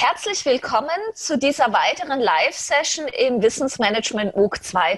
Herzlich willkommen zu dieser weiteren Live-Session im Wissensmanagement MOOC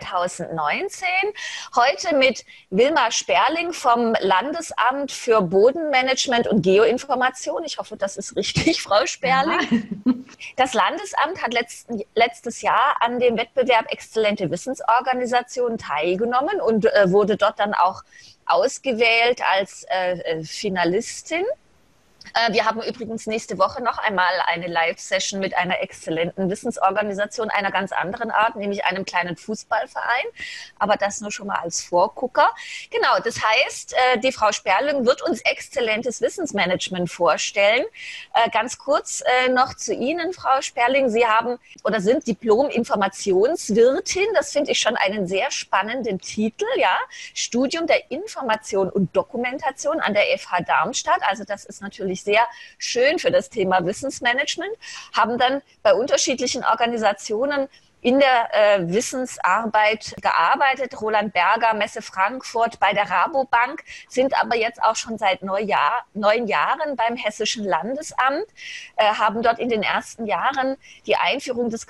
2019. Heute mit Wilma Sperling vom Landesamt für Bodenmanagement und Geoinformation. Ich hoffe, das ist richtig, Frau Sperling. Ja. Das Landesamt hat letztes Jahr an dem Wettbewerb Exzellente Wissensorganisationen teilgenommen und wurde dort dann auch ausgewählt als Finalistin. Wir haben übrigens nächste Woche noch einmal eine Live-Session mit einer exzellenten Wissensorganisation einer ganz anderen Art, nämlich einem kleinen Fußballverein. Aber das nur schon mal als Vorgucker. Genau, das heißt, die Frau Sperling wird uns exzellentes Wissensmanagement vorstellen. Ganz kurz noch zu Ihnen, Frau Sperling. Sie haben oder sind Diplom-Informationswirtin. Das finde ich schon einen sehr spannenden Titel, ja. Studium der Information und Dokumentation an der FH Darmstadt. Also das ist natürlich sehr schön für das Thema Wissensmanagement, haben dann bei unterschiedlichen Organisationen in der Wissensarbeit gearbeitet, Roland Berger, Messe Frankfurt, bei der Rabobank, sind aber jetzt auch schon seit 9 Jahren beim Hessischen Landesamt, haben dort in den ersten Jahren die Einführung des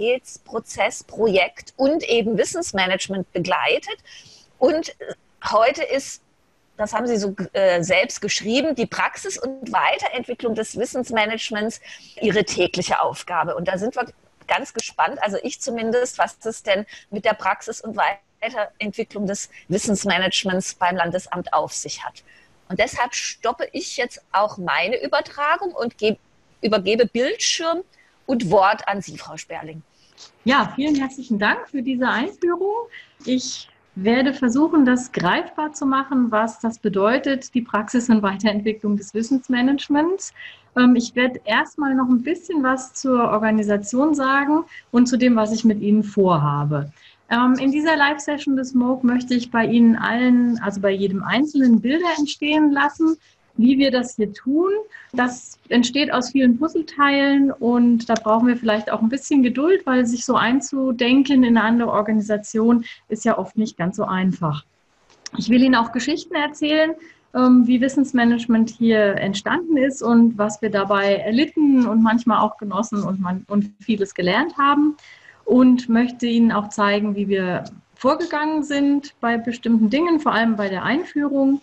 Qualitätsprozessprojekt und eben Wissensmanagement begleitet. Und heute ist, das haben Sie so selbst geschrieben, die Praxis und Weiterentwicklung des Wissensmanagements Ihre tägliche Aufgabe. Und da sind wir ganz gespannt, also ich zumindest, was es denn mit der Praxis und Weiterentwicklung des Wissensmanagements beim Landesamt auf sich hat. Und deshalb stoppe ich jetzt auch meine Übertragung und übergebe Bildschirm und Wort an Sie, Frau Sperling. Ja, vielen herzlichen Dank für diese Einführung. Ich werde versuchen, das greifbar zu machen, was das bedeutet, die Praxis und Weiterentwicklung des Wissensmanagements. Ich werde erstmal noch ein bisschen was zur Organisation sagen und zu dem, was ich mit Ihnen vorhabe. In dieser Live-Session des MOOC möchte ich bei Ihnen allen, also bei jedem Einzelnen, Bilder entstehen lassen, wie wir das hier tun. Das entsteht aus vielen Puzzleteilen und da brauchen wir vielleicht auch ein bisschen Geduld, weil sich so einzudenken in eine andere Organisation ist ja oft nicht ganz so einfach. Ich will Ihnen auch Geschichten erzählen, wie Wissensmanagement hier entstanden ist und was wir dabei erlitten und manchmal auch genossen und vieles gelernt haben. Und möchte Ihnen auch zeigen, wie wir vorgegangen sind bei bestimmten Dingen, vor allem bei der Einführung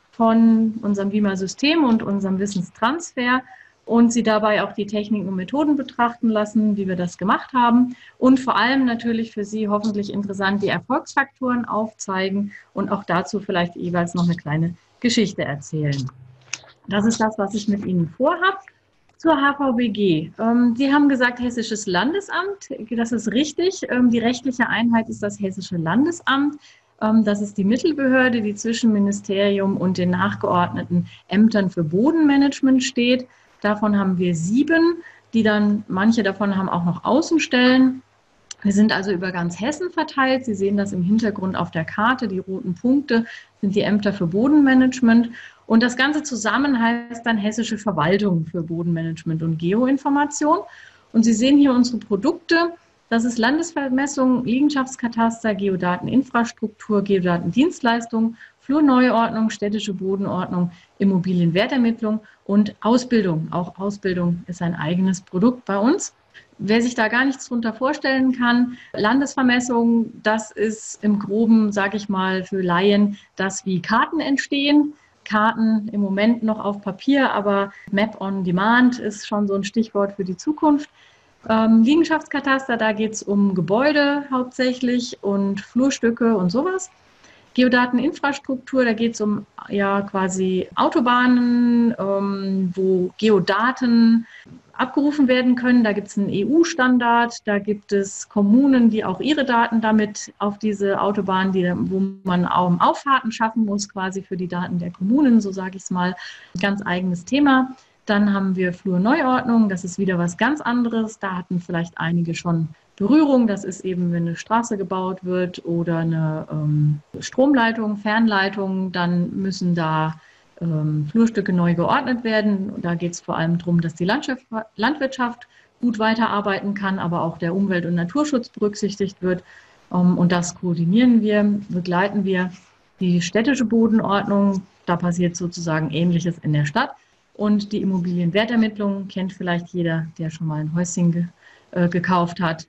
von unserem WIMA-System und unserem Wissenstransfer und Sie dabei auch die Techniken und Methoden betrachten lassen, wie wir das gemacht haben und vor allem natürlich für Sie hoffentlich interessant die Erfolgsfaktoren aufzeigen und auch dazu vielleicht jeweils noch eine kleine Geschichte erzählen. Das ist das, was ich mit Ihnen vorhabe. Zur HVBG. Sie haben gesagt, Hessisches Landesamt. Das ist richtig. Die rechtliche Einheit ist das Hessische Landesamt. Das ist die Mittelbehörde, die zwischen Ministerium und den nachgeordneten Ämtern für Bodenmanagement steht. Davon haben wir 7, manche davon haben auch noch Außenstellen. Wir sind also über ganz Hessen verteilt. Sie sehen das im Hintergrund auf der Karte. Die roten Punkte sind die Ämter für Bodenmanagement. Und das Ganze zusammen heißt dann Hessische Verwaltung für Bodenmanagement und Geoinformation. Und Sie sehen hier unsere Produkte. Das ist Landesvermessung, Liegenschaftskataster, Geodateninfrastruktur, Geodatendienstleistung, Flurneuordnung, städtische Bodenordnung, Immobilienwertermittlung und Ausbildung. Auch Ausbildung ist ein eigenes Produkt bei uns. Wer sich da gar nichts drunter vorstellen kann, Landesvermessung, das ist im Groben, sage ich mal, für Laien, das wie Karten entstehen. Karten im Moment noch auf Papier, aber Map on Demand ist schon so ein Stichwort für die Zukunft. Liegenschaftskataster, da geht es um Gebäude hauptsächlich und Flurstücke und sowas. Geodateninfrastruktur, da geht es um quasi Autobahnen, wo Geodaten abgerufen werden können. Da gibt es einen EU-Standard, da gibt es Kommunen, die auch ihre Daten damit auf diese Autobahnen, wo man auch Auffahrten schaffen muss, quasi für die Daten der Kommunen, so sage ich es mal, ganz eigenes Thema. Dann haben wir Flurneuordnung, das ist wieder was ganz anderes. Da hatten vielleicht einige schon Berührung. Das ist eben, wenn eine Straße gebaut wird oder eine Stromleitung, Fernleitung, dann müssen da Flurstücke neu geordnet werden. Da geht es vor allem darum, dass die Landwirtschaft gut weiterarbeiten kann, aber auch der Umwelt- und Naturschutz berücksichtigt wird. Und das koordinieren wir, begleiten wir. Die städtische Bodenordnung, da passiert sozusagen Ähnliches in der Stadt. Und die Immobilienwertermittlung kennt vielleicht jeder, der schon mal ein Häuschen gekauft hat.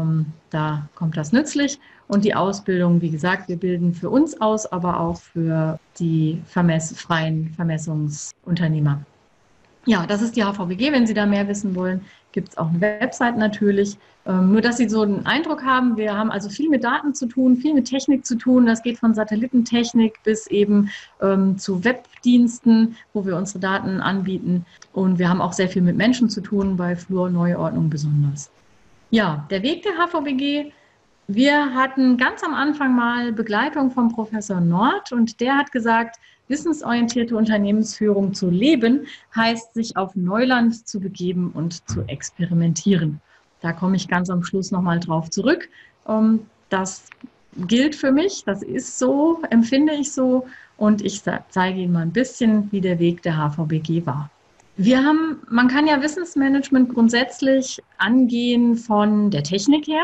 Da kommt das nützlich. Und die Ausbildung, wie gesagt, wir bilden für uns aus, aber auch für die freien Vermessungsunternehmer. Ja, das ist die HVBG. Wenn Sie da mehr wissen wollen, gibt es auch eine Website natürlich. Nur, dass Sie so einen Eindruck haben, wir haben also viel mit Daten zu tun, viel mit Technik zu tun. Das geht von Satellitentechnik bis eben zu Webdiensten, wo wir unsere Daten anbieten. Und wir haben auch sehr viel mit Menschen zu tun, bei Flurneuordnung besonders. Ja, der Weg der HVBG. Wir hatten ganz am Anfang mal Begleitung vom Professor Nord und der hat gesagt, wissensorientierte Unternehmensführung zu leben, heißt, sich auf Neuland zu begeben und zu experimentieren. Da komme ich ganz am Schluss nochmal drauf zurück. Das gilt für mich, das ist so, empfinde ich so und ich zeige Ihnen mal ein bisschen, wie der Weg der HVBG war. Man kann ja Wissensmanagement grundsätzlich angehen von der Technik her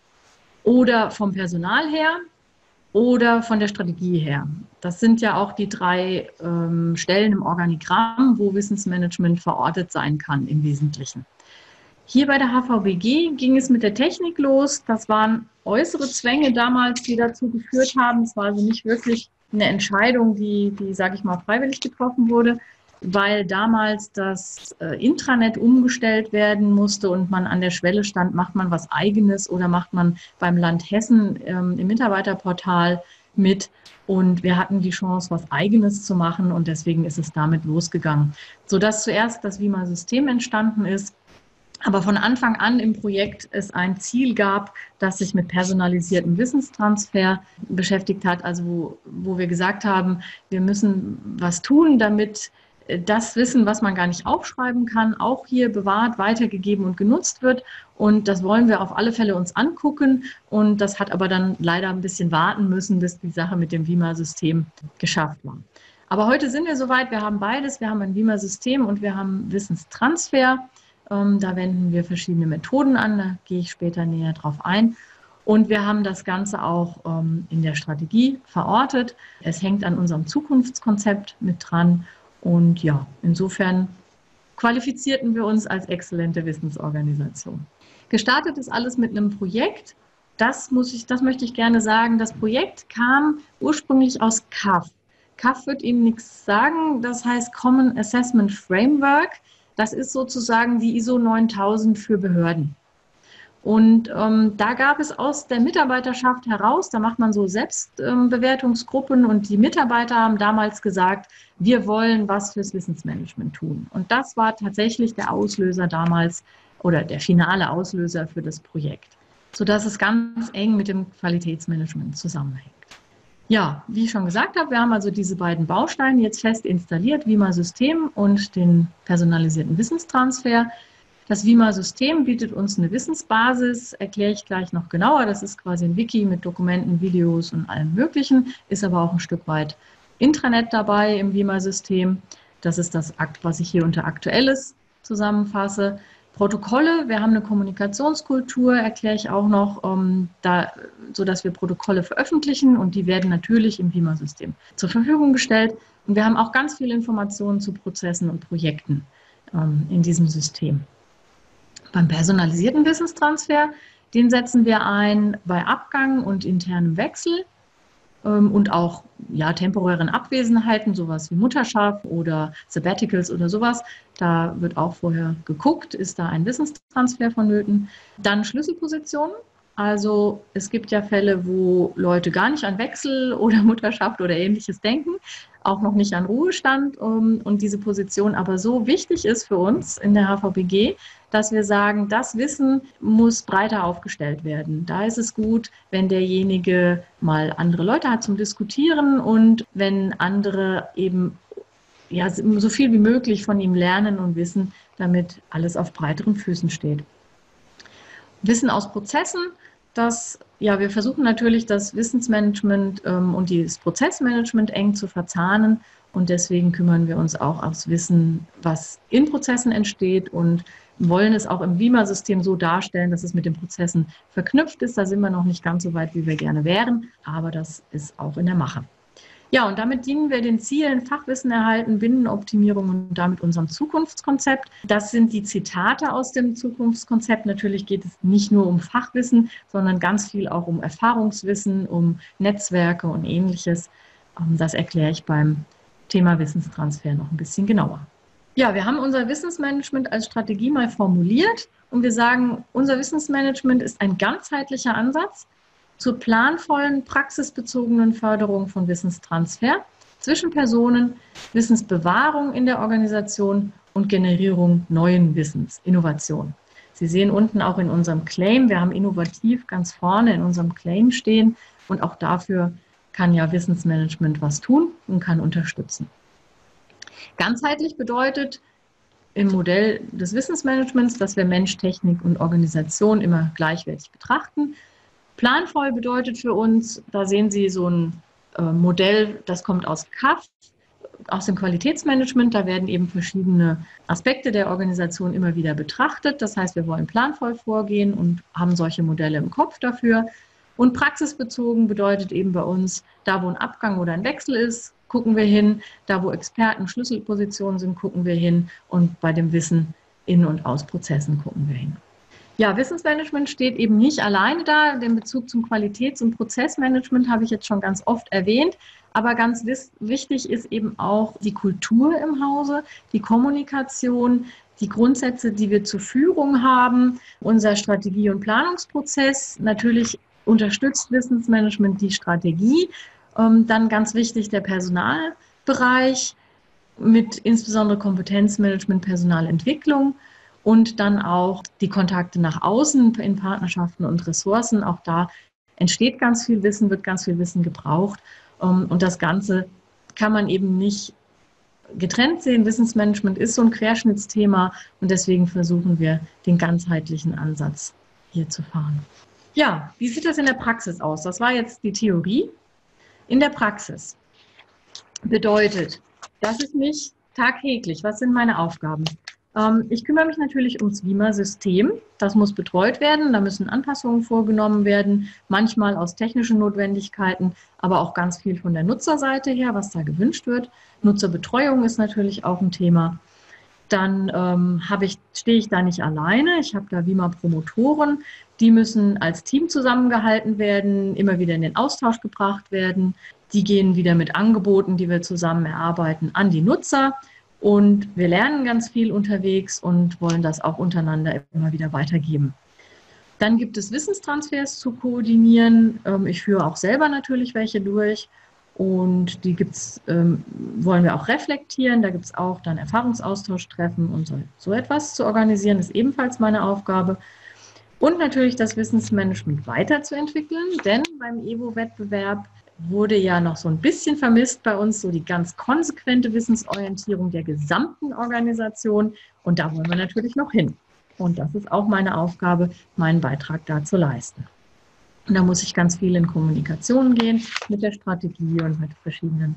oder vom Personal her oder von der Strategie her. Das sind ja auch die 3 Stellen im Organigramm, wo Wissensmanagement verortet sein kann im Wesentlichen. Hier bei der HVBG ging es mit der Technik los. Das waren äußere Zwänge damals, die dazu geführt haben. Es war also nicht wirklich eine Entscheidung, die sage ich mal, freiwillig getroffen wurde, weil damals das Intranet umgestellt werden musste und man an der Schwelle stand, macht man was Eigenes oder macht man beim Land Hessen im Mitarbeiterportal mit. Und wir hatten die Chance, was Eigenes zu machen und deswegen ist es damit losgegangen. Sodass zuerst das WIMA-System entstanden ist, aber von Anfang an im Projekt es ein Ziel gab, das sich mit personalisiertem Wissenstransfer beschäftigt hat, also wo wir gesagt haben, wir müssen was tun, damit das Wissen, was man gar nicht aufschreiben kann, auch hier bewahrt, weitergegeben und genutzt wird. Und das wollen wir auf alle Fälle uns angucken. Und das hat aber dann leider ein bisschen warten müssen, bis die Sache mit dem WIMA-System geschafft war. Aber heute sind wir soweit, wir haben beides. Wir haben ein WIMA-System und wir haben Wissenstransfer. Da wenden wir verschiedene Methoden an, da gehe ich später näher drauf ein. Und wir haben das Ganze auch in der Strategie verortet. Es hängt an unserem Zukunftskonzept mit dran. Und ja, insofern qualifizierten wir uns als exzellente Wissensorganisation. Gestartet ist alles mit einem Projekt. Das möchte ich gerne sagen. Das Projekt kam ursprünglich aus CAF. CAF wird Ihnen nichts sagen. Das heißt Common Assessment Framework. Das ist sozusagen die ISO 9000 für Behörden. Und da gab es aus der Mitarbeiterschaft heraus, da macht man so Selbstbewertungsgruppen und die Mitarbeiter haben damals gesagt, wir wollen was fürs Wissensmanagement tun. Und das war tatsächlich der Auslöser damals oder der finale Auslöser für das Projekt, sodass es ganz eng mit dem Qualitätsmanagement zusammenhängt. Ja, wie ich schon gesagt habe, wir haben also diese beiden Bausteine jetzt fest installiert, WIMA-System und den personalisierten Wissenstransfer. Das WIMA-System bietet uns eine Wissensbasis, erkläre ich gleich noch genauer. Das ist quasi ein Wiki mit Dokumenten, Videos und allem Möglichen, ist aber auch ein Stück weit Intranet dabei im WIMA-System. Das ist das, was ich hier unter Aktuelles zusammenfasse. Protokolle, wir haben eine Kommunikationskultur, erkläre ich auch noch, sodass wir Protokolle veröffentlichen und die werden natürlich im WIMA-System zur Verfügung gestellt. Und wir haben auch ganz viele Informationen zu Prozessen und Projekten in diesem System. Beim personalisierten Wissenstransfer, den setzen wir ein bei Abgang und internem Wechsel und auch temporären Abwesenheiten, sowas wie Mutterschaft oder Sabbaticals oder sowas. Da wird auch vorher geguckt, ist da ein Wissenstransfer vonnöten. Dann Schlüsselpositionen. Also es gibt ja Fälle, wo Leute gar nicht an Wechsel oder Mutterschaft oder Ähnliches denken, auch noch nicht an Ruhestand und diese Position aber so wichtig ist für uns in der HVBG, dass wir sagen, das Wissen muss breiter aufgestellt werden. Da ist es gut, wenn derjenige mal andere Leute hat zum Diskutieren und wenn andere eben so viel wie möglich von ihm lernen und wissen, damit alles auf breiteren Füßen steht. Wissen aus Prozessen, wir versuchen natürlich das Wissensmanagement und das Prozessmanagement eng zu verzahnen und deswegen kümmern wir uns auch aufs Wissen, was in Prozessen entsteht und wollen es auch im WIMA-System so darstellen, dass es mit den Prozessen verknüpft ist. Da sind wir noch nicht ganz so weit, wie wir gerne wären, aber das ist auch in der Mache. Ja, und damit dienen wir den Zielen Fachwissen erhalten, Binnenoptimierung und damit unserem Zukunftskonzept. Das sind die Zitate aus dem Zukunftskonzept. Natürlich geht es nicht nur um Fachwissen, sondern ganz viel auch um Erfahrungswissen, um Netzwerke und Ähnliches. Das erkläre ich beim Thema Wissenstransfer noch ein bisschen genauer. Ja, wir haben unser Wissensmanagement als Strategie mal formuliert und wir sagen, unser Wissensmanagement ist ein ganzheitlicher Ansatz zur planvollen, praxisbezogenen Förderung von Wissenstransfer zwischen Personen, Wissensbewahrung in der Organisation und Generierung neuen Wissens, Innovation. Sie sehen unten auch in unserem Claim, wir haben innovativ ganz vorne in unserem Claim stehen und auch dafür kann ja Wissensmanagement was tun und kann unterstützen. Ganzheitlich bedeutet im Modell des Wissensmanagements, dass wir Mensch, Technik und Organisation immer gleichwertig betrachten. Planvoll bedeutet für uns, da sehen Sie so ein Modell, das kommt aus CAF, aus dem Qualitätsmanagement. Da werden eben verschiedene Aspekte der Organisation immer wieder betrachtet. Das heißt, wir wollen planvoll vorgehen und haben solche Modelle im Kopf dafür. Und praxisbezogen bedeutet eben bei uns, da wo ein Abgang oder ein Wechsel ist, gucken wir hin. Da wo Experten Schlüsselpositionen sind, gucken wir hin. Und bei dem Wissen in und aus Prozessen gucken wir hin. Ja, Wissensmanagement steht eben nicht alleine da. Den Bezug zum Qualitäts- und Prozessmanagement habe ich jetzt schon ganz oft erwähnt. Aber ganz wichtig ist eben auch die Kultur im Hause, die Kommunikation, die Grundsätze, die wir zur Führung haben, unser Strategie- und Planungsprozess. Natürlich unterstützt Wissensmanagement die Strategie. Dann ganz wichtig der Personalbereich mit insbesondere Kompetenzmanagement, Personalentwicklung. Und dann auch die Kontakte nach außen in Partnerschaften und Ressourcen. Auch da entsteht ganz viel Wissen, wird ganz viel Wissen gebraucht. Und das Ganze kann man eben nicht getrennt sehen. Wissensmanagement ist so ein Querschnittsthema und deswegen versuchen wir, den ganzheitlichen Ansatz hier zu fahren. Ja, wie sieht das in der Praxis aus? Das war jetzt die Theorie. In der Praxis bedeutet, dass ich mich tagtäglich, was sind meine Aufgaben? Ich kümmere mich natürlich ums WIMA-System. Das muss betreut werden, da müssen Anpassungen vorgenommen werden, manchmal aus technischen Notwendigkeiten, aber auch ganz viel von der Nutzerseite her, was da gewünscht wird. Nutzerbetreuung ist natürlich auch ein Thema. Dann stehe ich da nicht alleine, ich habe da WIMA-Promotoren, die müssen als Team zusammengehalten werden, immer wieder in den Austausch gebracht werden. Die gehen wieder mit Angeboten, die wir zusammen erarbeiten, an die Nutzer. Und wir lernen ganz viel unterwegs und wollen das auch untereinander immer wieder weitergeben. Dann gibt es Wissenstransfers zu koordinieren. Ich führe auch selber natürlich welche durch und die wollen wir auch reflektieren. Da gibt es auch dann Erfahrungsaustausch-Treffen und so etwas zu organisieren, ist ebenfalls meine Aufgabe. Und natürlich das Wissensmanagement weiterzuentwickeln, denn beim EWO-Wettbewerb wurde ja noch so ein bisschen vermisst bei uns, so die ganz konsequente Wissensorientierung der gesamten Organisation. Und da wollen wir natürlich noch hin. Und das ist auch meine Aufgabe, meinen Beitrag da zu leisten. Und da muss ich ganz viel in Kommunikation gehen mit der Strategie und mit verschiedenen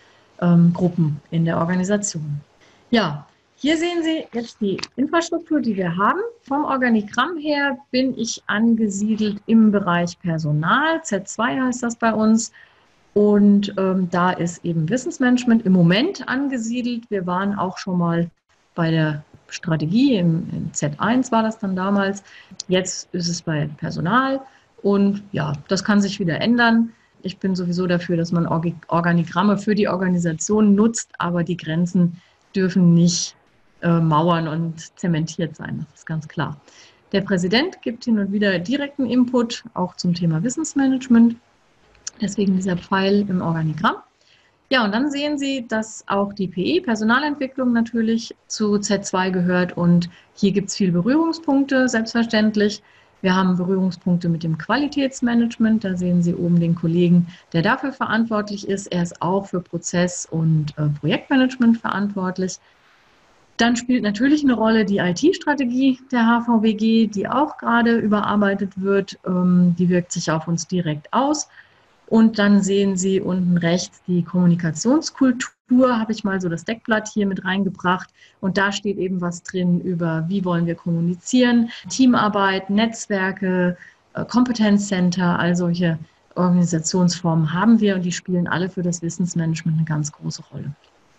Gruppen in der Organisation. Ja, hier sehen Sie jetzt die Infrastruktur, die wir haben. Vom Organigramm her bin ich angesiedelt im Bereich Personal. Z2 heißt das bei uns. Und da ist eben Wissensmanagement im Moment angesiedelt. Wir waren auch schon mal bei der Strategie, in Z1 war das dann damals. Jetzt ist es bei Personal und ja, das kann sich wieder ändern. Ich bin sowieso dafür, dass man Organigramme für die Organisation nutzt, aber die Grenzen dürfen nicht Mauern und zementiert sein, das ist ganz klar. Der Präsident gibt hin und wieder direkten Input, auch zum Thema Wissensmanagement. Deswegen dieser Pfeil im Organigramm. Ja, und dann sehen Sie, dass auch die PE, Personalentwicklung, natürlich zu Z2 gehört. Und hier gibt es viele Berührungspunkte, selbstverständlich. Wir haben Berührungspunkte mit dem Qualitätsmanagement. Da sehen Sie oben den Kollegen, der dafür verantwortlich ist. Er ist auch für Prozess- und Projektmanagement verantwortlich. Dann spielt natürlich eine Rolle die IT-Strategie der HVWG, die auch gerade überarbeitet wird. Die wirkt sich auf uns direkt aus. Und dann sehen Sie unten rechts die Kommunikationskultur, habe ich mal so das Deckblatt hier mit reingebracht. Und da steht eben was drin über, wie wollen wir kommunizieren, Teamarbeit, Netzwerke, Kompetenzcenter, all solche Organisationsformen haben wir und die spielen alle für das Wissensmanagement eine ganz große Rolle.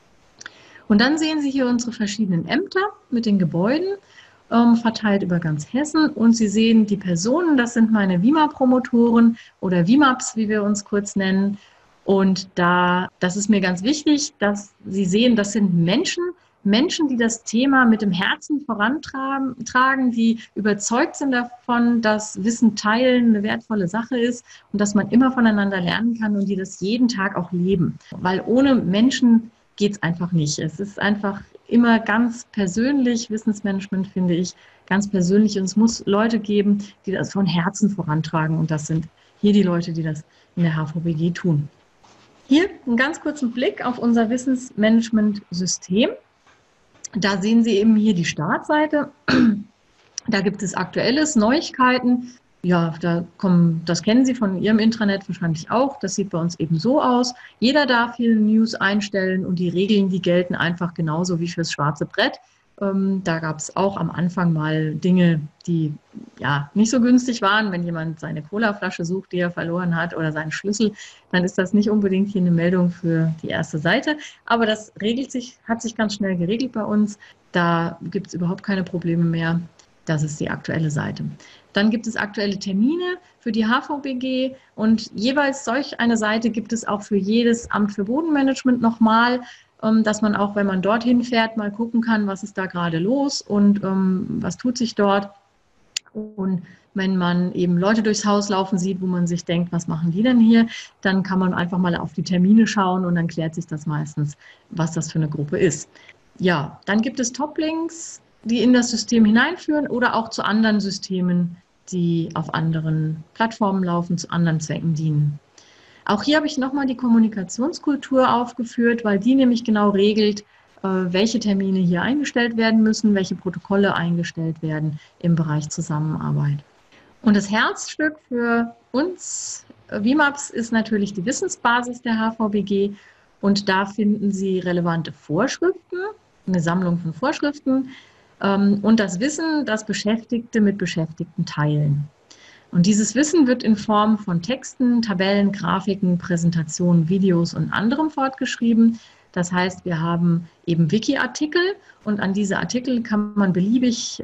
Und dann sehen Sie hier unsere verschiedenen Ämter mit den Gebäuden, verteilt über ganz Hessen. Und Sie sehen die Personen, das sind meine WIMA-Promotoren oder WIMAPs, wie wir uns kurz nennen. Und das ist mir ganz wichtig, dass Sie sehen, das sind Menschen, die das Thema mit dem Herzen vorantragen, die überzeugt sind davon, dass Wissen teilen eine wertvolle Sache ist und dass man immer voneinander lernen kann und die das jeden Tag auch leben. Weil ohne Menschen geht es einfach nicht. Es ist einfach immer ganz persönlich, Wissensmanagement finde ich ganz persönlich und es muss Leute geben, die das von Herzen vorantragen und das sind hier die Leute, die das in der HVBG tun. Hier einen ganz kurzen Blick auf unser Wissensmanagement-System. Da sehen Sie eben hier die Startseite. Da gibt es Aktuelles, Neuigkeiten. Ja, das kennen Sie von Ihrem Intranet wahrscheinlich auch. Das sieht bei uns eben so aus. Jeder darf hier News einstellen und die Regeln, die gelten einfach genauso wie fürs schwarze Brett. Da gab es auch am Anfang mal Dinge, die ja nicht so günstig waren. Wenn jemand seine Colaflasche sucht, die er verloren hat, oder seinen Schlüssel, dann ist das nicht unbedingt hier eine Meldung für die erste Seite. Aber das hat sich ganz schnell geregelt bei uns. Da gibt es überhaupt keine Probleme mehr. Das ist die aktuelle Seite. Dann gibt es aktuelle Termine für die HVBG und jeweils solch eine Seite gibt es auch für jedes Amt für Bodenmanagement nochmal, dass man auch, wenn man dorthin fährt, mal gucken kann, was ist da gerade los und was tut sich dort. Und wenn man eben Leute durchs Haus laufen sieht, wo man sich denkt, was machen die denn hier, dann kann man einfach mal auf die Termine schauen und dann klärt sich das meistens, was das für eine Gruppe ist. Ja, dann gibt es Toplinks, die in das System hineinführen oder auch zu anderen Systemen, die auf anderen Plattformen laufen, zu anderen Zwecken dienen. Auch hier habe ich nochmal die Kommunikationskultur aufgeführt, weil die nämlich genau regelt, welche Termine hier eingestellt werden müssen, welche Protokolle eingestellt werden im Bereich Zusammenarbeit. Und das Herzstück für uns WIMAPs ist natürlich die Wissensbasis der HVBG und da finden Sie relevante Vorschriften, eine Sammlung von Vorschriften und das Wissen, das Beschäftigte mit Beschäftigten teilen. Und dieses Wissen wird in Form von Texten, Tabellen, Grafiken, Präsentationen, Videos und anderem fortgeschrieben. Das heißt, wir haben eben Wiki-Artikel und an diese Artikel kann man beliebig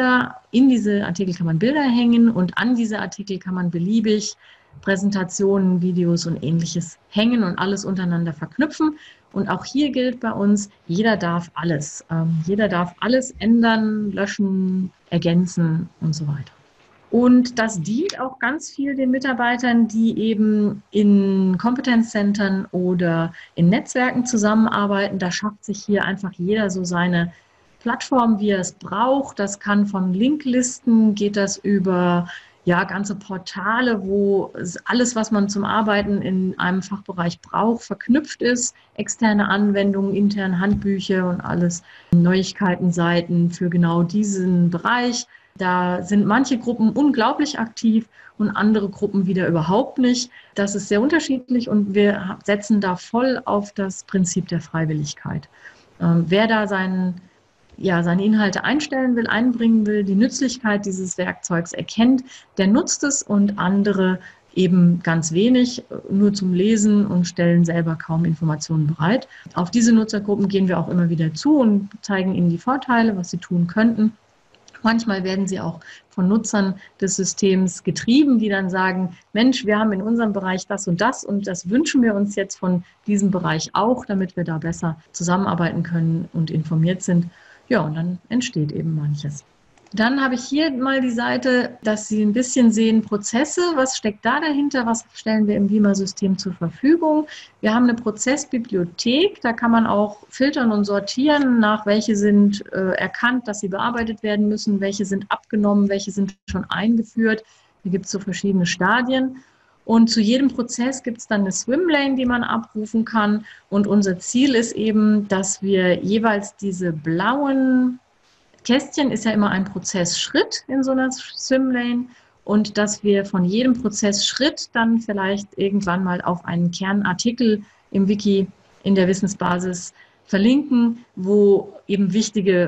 in diese Artikel kann man Bilder hängen und an diese Artikel kann man beliebig Präsentationen, Videos und Ähnliches hängen und alles untereinander verknüpfen. Und auch hier gilt bei uns, jeder darf alles. Jeder darf alles ändern, löschen, ergänzen und so weiter. Und das dient auch ganz viel den Mitarbeitern, die eben in Kompetenzzentren oder in Netzwerken zusammenarbeiten. Da schafft sich hier einfach jeder so seine Plattform, wie er es braucht. Das kann von Linklisten, geht das über ganze Portale, wo alles, was man zum Arbeiten in einem Fachbereich braucht, verknüpft ist. Externe Anwendungen, interne Handbücher und alles, Neuigkeitenseiten für genau diesen Bereich. Da sind manche Gruppen unglaublich aktiv und andere Gruppen wieder überhaupt nicht. Das ist sehr unterschiedlich und wir setzen da voll auf das Prinzip der Freiwilligkeit. Wer da seine Inhalte einstellen will, einbringen will, die Nützlichkeit dieses Werkzeugs erkennt, der nutzt es und andere eben ganz wenig, nur zum Lesen und stellen selber kaum Informationen bereit. Auf diese Nutzergruppen gehen wir auch immer wieder zu und zeigen ihnen die Vorteile, was sie tun könnten. Manchmal werden sie auch von Nutzern des Systems getrieben, die dann sagen, Mensch, wir haben in unserem Bereich das und das wünschen wir uns jetzt von diesem Bereich auch, damit wir da besser zusammenarbeiten können und informiert sind. Ja, und dann entsteht eben manches. Dann habe ich hier mal die Seite, dass Sie ein bisschen sehen, Prozesse, was steckt da dahinter, was stellen wir im WIMA-System zur Verfügung. Wir haben eine Prozessbibliothek, da kann man auch filtern und sortieren, nach welche sind erkannt, dass sie bearbeitet werden müssen, welche sind abgenommen, welche sind schon eingeführt. Da gibt es so verschiedene Stadien. Und zu jedem Prozess gibt es dann eine Swimlane, die man abrufen kann. Und unser Ziel ist eben, dass wir jeweils diese blauen Kästchen ist ja immer ein Prozessschritt in so einer Swimlane und dass wir von jedem Prozessschritt dann vielleicht irgendwann mal auf einen Kernartikel im Wiki in der Wissensbasis verlinken, wo eben wichtige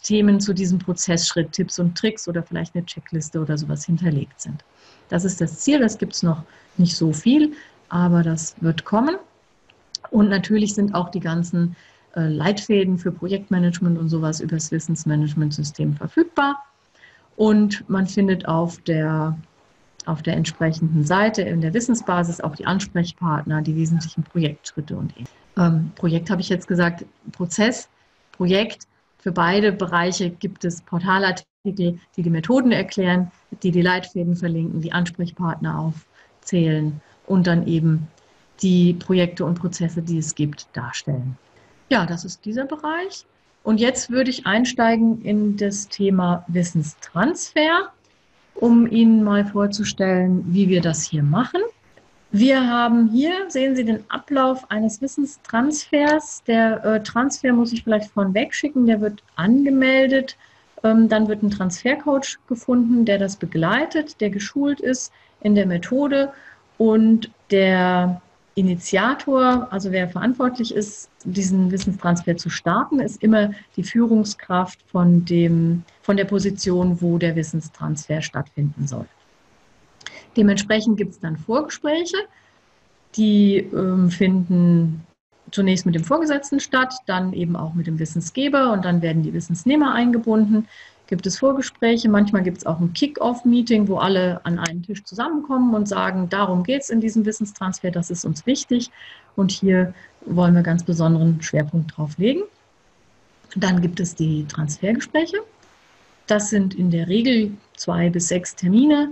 Themen zu diesem Prozessschritt, Tipps und Tricks oder vielleicht eine Checkliste oder sowas hinterlegt sind. Das ist das Ziel, das gibt es noch nicht so viel, aber das wird kommen. Und natürlich sind auch die ganzen Leitfäden für Projektmanagement und sowas über das Wissensmanagementsystem verfügbar. Und man findet auf der entsprechenden Seite in der Wissensbasis auch die Ansprechpartner, die wesentlichen Projektschritte und Projekt habe ich jetzt gesagt, Prozess, Projekt. Für beide Bereiche gibt es Portalartikel, die die Methoden erklären, die die Leitfäden verlinken, die Ansprechpartner aufzählen und dann eben die Projekte und Prozesse, die es gibt, darstellen. Ja, das ist dieser Bereich. Und jetzt würde ich einsteigen in das Thema Wissenstransfer, um Ihnen mal vorzustellen, wie wir das hier machen. Wir haben hier, sehen Sie den Ablauf eines Wissenstransfers. Der Transfer muss ich vielleicht vorweg schicken, der wird angemeldet. Dann wird ein Transfercoach gefunden, der das begleitet, der geschult ist in der Methode. Und der Initiator, also wer verantwortlich ist, diesen Wissenstransfer zu starten, ist immer die Führungskraft von der Position, wo der Wissenstransfer stattfinden soll. Dementsprechend gibt es dann Vorgespräche, die finden zunächst mit dem Vorgesetzten statt, dann eben auch mit dem Wissensgeber und dann werden die Wissensnehmer eingebunden. Gibt es Vorgespräche, manchmal gibt es auch ein Kick-Off-Meeting, wo alle an einen Tisch zusammenkommen und sagen, darum geht es in diesem Wissenstransfer, das ist uns wichtig und hier wollen wir ganz besonderen Schwerpunkt drauf legen. Dann gibt es die Transfergespräche. Das sind in der Regel 2 bis 6 Termine.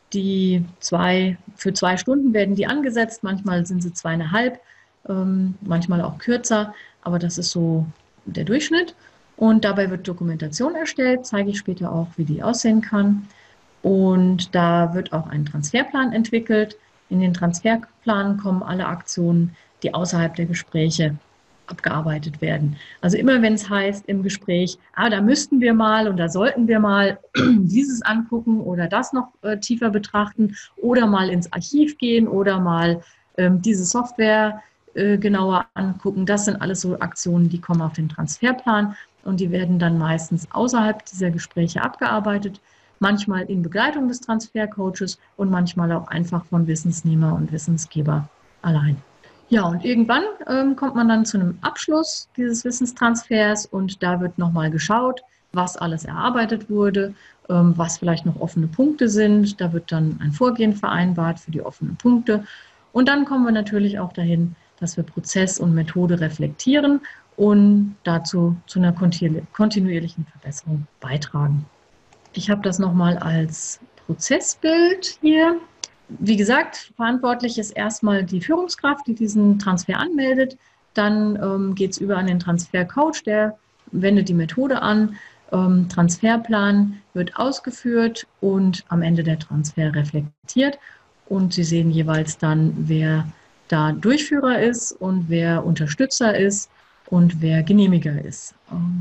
Für 2 Stunden werden die angesetzt, manchmal sind sie 2,5, manchmal auch kürzer, aber das ist so der Durchschnitt. Und dabei wird Dokumentation erstellt, zeige ich später auch, wie die aussehen kann. Und da wird auch ein Transferplan entwickelt. In den Transferplan kommen alle Aktionen, die außerhalb der Gespräche abgearbeitet werden. Also immer wenn es heißt im Gespräch, da müssten wir mal und da sollten wir mal dieses angucken oder das noch tiefer betrachten oder mal ins Archiv gehen oder mal diese Software genauer angucken. Das sind alles so Aktionen, die kommen auf den Transferplan und die werden dann meistens außerhalb dieser Gespräche abgearbeitet, manchmal in Begleitung des Transfercoaches und manchmal auch einfach von Wissensnehmer und Wissensgeber allein. Ja, und irgendwann kommt man dann zu einem Abschluss dieses Wissenstransfers und da wird nochmal geschaut, was alles erarbeitet wurde, was vielleicht noch offene Punkte sind. Da wird dann ein Vorgehen vereinbart für die offenen Punkte. Und dann kommen wir natürlich auch dahin, dass wir Prozess und Methode reflektieren und dazu zu einer kontinuierlichen Verbesserung beitragen. Ich habe das nochmal als Prozessbild hier. Wie gesagt, verantwortlich ist erstmal die Führungskraft, die diesen Transfer anmeldet. Dann geht es über an den Transfercoach, der wendet die Methode an. Transferplan wird ausgeführt und am Ende der Transfer reflektiert. Und Sie sehen jeweils dann, wer da Durchführer ist und wer Unterstützer ist und wer Genehmiger ist.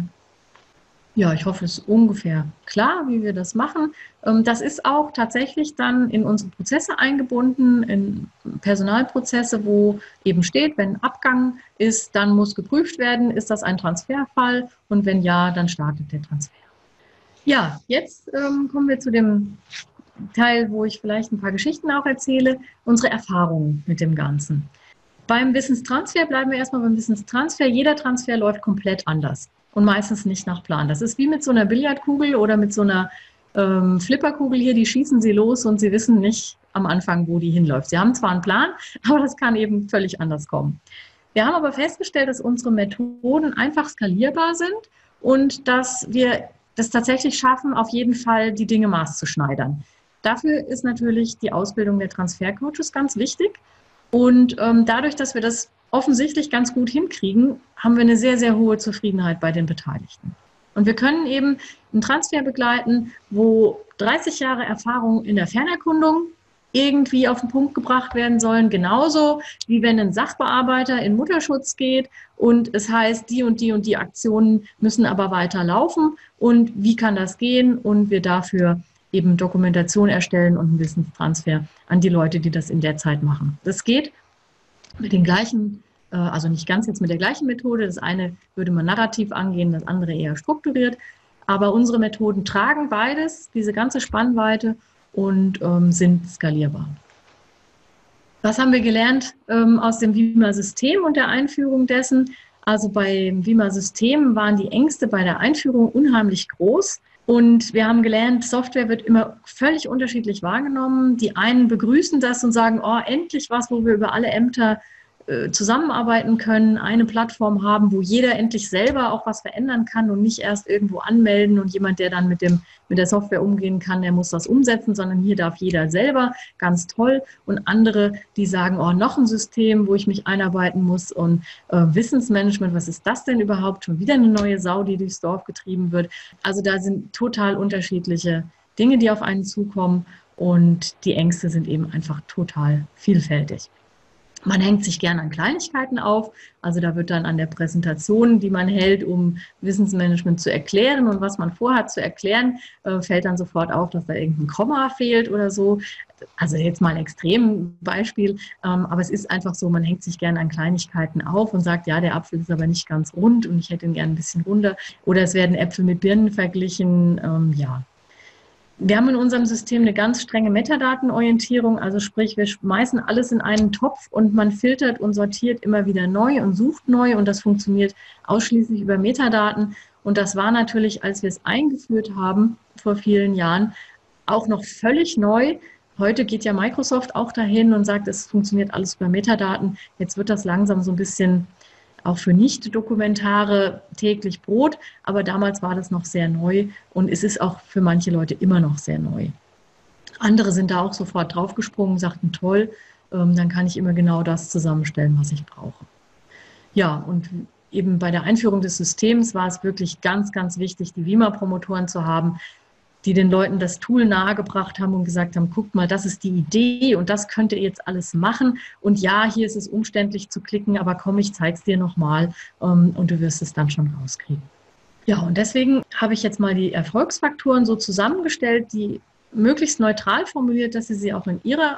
Ja, ich hoffe, es ist ungefähr klar, wie wir das machen. Das ist auch tatsächlich dann in unsere Prozesse eingebunden, in Personalprozesse, wo eben steht, wenn Abgang ist, dann muss geprüft werden, ist das ein Transferfall und wenn ja, dann startet der Transfer. Ja, jetzt kommen wir zu dem Teil, wo ich vielleicht ein paar Geschichten auch erzähle, unsere Erfahrungen mit dem Ganzen. Beim Wissenstransfer bleiben wir erstmal beim Wissenstransfer. Jeder Transfer läuft komplett anders. Und meistens nicht nach Plan. Das ist wie mit so einer Billardkugel oder mit so einer Flipperkugel hier, die schießen Sie los und Sie wissen nicht am Anfang, wo die hinläuft. Sie haben zwar einen Plan, aber das kann eben völlig anders kommen. Wir haben aber festgestellt, dass unsere Methoden einfach skalierbar sind und dass wir das tatsächlich schaffen, auf jeden Fall die Dinge maßzuschneidern. Dafür ist natürlich die Ausbildung der Transfercoaches ganz wichtig. Und dadurch, dass wir das offensichtlich ganz gut hinkriegen, haben wir eine sehr, sehr hohe Zufriedenheit bei den Beteiligten. Und wir können eben einen Transfer begleiten, wo 30 Jahre Erfahrung in der Fernerkundung irgendwie auf den Punkt gebracht werden sollen. Genauso wie wenn ein Sachbearbeiter in Mutterschutz geht und es heißt, die und die und die Aktionen müssen aber weiter laufen. Und wie kann das gehen? Und wir dafür eben Dokumentation erstellen und einen Wissenstransfer an die Leute, die das in der Zeit machen. Das geht mit den gleichen, also nicht ganz jetzt mit der gleichen Methode. Das eine würde man narrativ angehen, das andere eher strukturiert. Aber unsere Methoden tragen beides, diese ganze Spannweite und sind skalierbar. Was haben wir gelernt aus dem Vima-System und der Einführung dessen? Also beim Vima-System waren die Ängste bei der Einführung unheimlich groß. Und wir haben gelernt, Software wird immer völlig unterschiedlich wahrgenommen. Die einen begrüßen das und sagen, oh, endlich was, wo wir über alle Ämter zusammenarbeiten können, eine Plattform haben, wo jeder endlich selber auch was verändern kann und nicht erst irgendwo anmelden und jemand, der dann mit der Software umgehen kann, der muss das umsetzen, sondern hier darf jeder selber, ganz toll. Und andere, die sagen, oh, noch ein System, wo ich mich einarbeiten muss und Wissensmanagement, was ist das denn überhaupt? Schon wieder eine neue Sau, die durchs Dorf getrieben wird. Also da sind total unterschiedliche Dinge, die auf einen zukommen und die Ängste sind eben einfach total vielfältig. Man hängt sich gern an Kleinigkeiten auf, also da wird dann an der Präsentation, die man hält, um Wissensmanagement zu erklären und was man vorhat zu erklären, fällt dann sofort auf, dass da irgendein Komma fehlt oder so. Also jetzt mal ein Extrembeispiel, aber es ist einfach so, man hängt sich gern an Kleinigkeiten auf und sagt, ja, der Apfel ist aber nicht ganz rund und ich hätte ihn gern ein bisschen runder. Oder es werden Äpfel mit Birnen verglichen, ja. Wir haben in unserem System eine ganz strenge Metadatenorientierung, also sprich, wir schmeißen alles in einen Topf und man filtert und sortiert immer wieder neu und sucht neu und das funktioniert ausschließlich über Metadaten. Und das war natürlich, als wir es eingeführt haben vor vielen Jahren, auch noch völlig neu. Heute geht ja Microsoft auch dahin und sagt, es funktioniert alles über Metadaten. Jetzt wird das langsam so ein bisschen auch für Nicht-Dokumentare täglich Brot, aber damals war das noch sehr neu und es ist auch für manche Leute immer noch sehr neu. Andere sind da auch sofort draufgesprungen, sagten, toll, dann kann ich immer genau das zusammenstellen, was ich brauche. Ja, und eben bei der Einführung des Systems war es wirklich ganz, ganz wichtig, die Vima-Promotoren zu haben, die den Leuten das Tool nahegebracht haben und gesagt haben, guckt mal, das ist die Idee und das könnt ihr jetzt alles machen. Und ja, hier ist es umständlich zu klicken, aber komm, ich zeige es dir nochmal und du wirst es dann schon rauskriegen. Ja, und deswegen habe ich jetzt mal die Erfolgsfaktoren so zusammengestellt, die möglichst neutral formuliert, dass Sie sie auch in Ihrer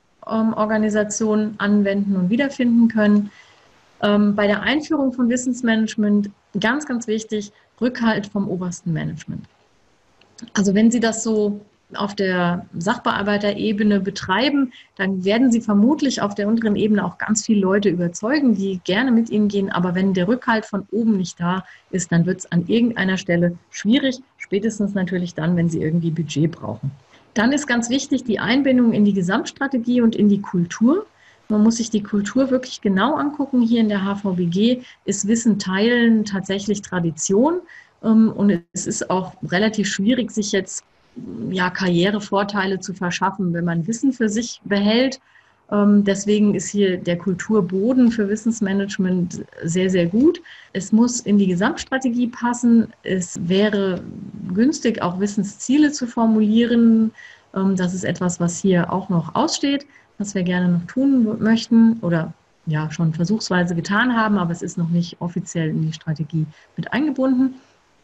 Organisation anwenden und wiederfinden können. Bei der Einführung von Wissensmanagement, ganz, ganz wichtig, Rückhalt vom obersten Management. Also wenn Sie das so auf der Sachbearbeiterebene betreiben, dann werden Sie vermutlich auf der unteren Ebene auch ganz viele Leute überzeugen, die gerne mit Ihnen gehen. Aber wenn der Rückhalt von oben nicht da ist, dann wird es an irgendeiner Stelle schwierig, spätestens natürlich dann, wenn Sie irgendwie Budget brauchen. Dann ist ganz wichtig die Einbindung in die Gesamtstrategie und in die Kultur. Man muss sich die Kultur wirklich genau angucken. Hier in der HVBG ist Wissen teilen tatsächlich Tradition. Und es ist auch relativ schwierig, sich jetzt Karrierevorteile zu verschaffen, wenn man Wissen für sich behält. Deswegen ist hier der Kulturboden für Wissensmanagement sehr, sehr gut. Es muss in die Gesamtstrategie passen. Es wäre günstig, auch Wissensziele zu formulieren. Das ist etwas, was hier auch noch aussteht, was wir gerne noch tun möchten oder ja schon versuchsweise getan haben, aber es ist noch nicht offiziell in die Strategie mit eingebunden.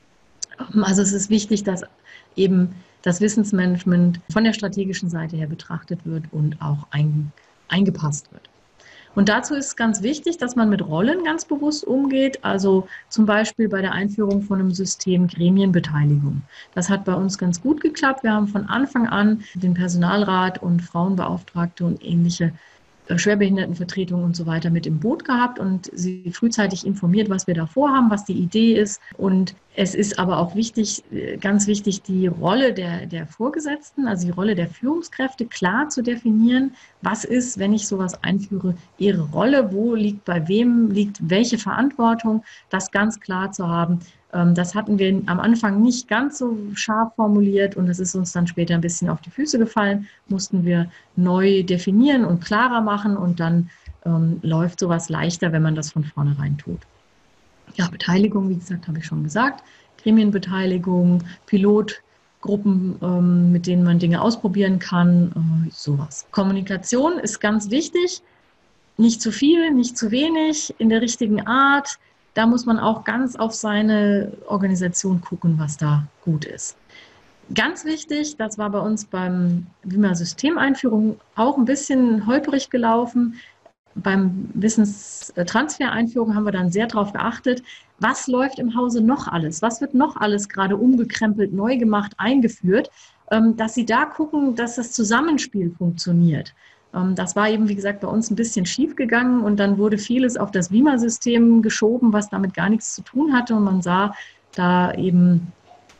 Also es ist wichtig, dass eben das Wissensmanagement von der strategischen Seite her betrachtet wird und auch eingepasst wird. Und dazu ist ganz wichtig, dass man mit Rollen ganz bewusst umgeht, also zum Beispiel bei der Einführung von einem System Gremienbeteiligung. Das hat bei uns ganz gut geklappt. Wir haben von Anfang an den Personalrat und Frauenbeauftragte und ähnliche Schwerbehindertenvertretungen und so weiter mit im Boot gehabt und sie frühzeitig informiert, was wir da vorhaben, was die Idee ist. Und es ist aber auch wichtig, ganz wichtig, die Rolle der Vorgesetzten, also die Rolle der Führungskräfte klar zu definieren. Was ist, wenn ich sowas einführe, ihre Rolle? Wo liegt bei wem liegt welche Verantwortung? Das ganz klar zu haben. Das hatten wir am Anfang nicht ganz so scharf formuliert und es ist uns dann später ein bisschen auf die Füße gefallen, mussten wir neu definieren und klarer machen und dann läuft sowas leichter, wenn man das von vornherein tut. Ja, Beteiligung, wie gesagt, habe ich schon gesagt, Gremienbeteiligung, Pilotgruppen, mit denen man Dinge ausprobieren kann, sowas. Kommunikation ist ganz wichtig, nicht zu viel, nicht zu wenig, in der richtigen Art. Da muss man auch ganz auf seine Organisation gucken, was da gut ist. Ganz wichtig, das war bei uns beim Vima-Systemeinführung auch ein bisschen holprig gelaufen. beim Wissenstransfer-Einführung haben wir dann sehr darauf geachtet, was läuft im Hause noch alles, was wird noch alles gerade umgekrempelt, neu gemacht, eingeführt, dass Sie da gucken, dass das Zusammenspiel funktioniert. Das war eben, wie gesagt, bei uns ein bisschen schief gegangen und dann wurde vieles auf das WIMA-System geschoben, was damit gar nichts zu tun hatte und man sah da eben,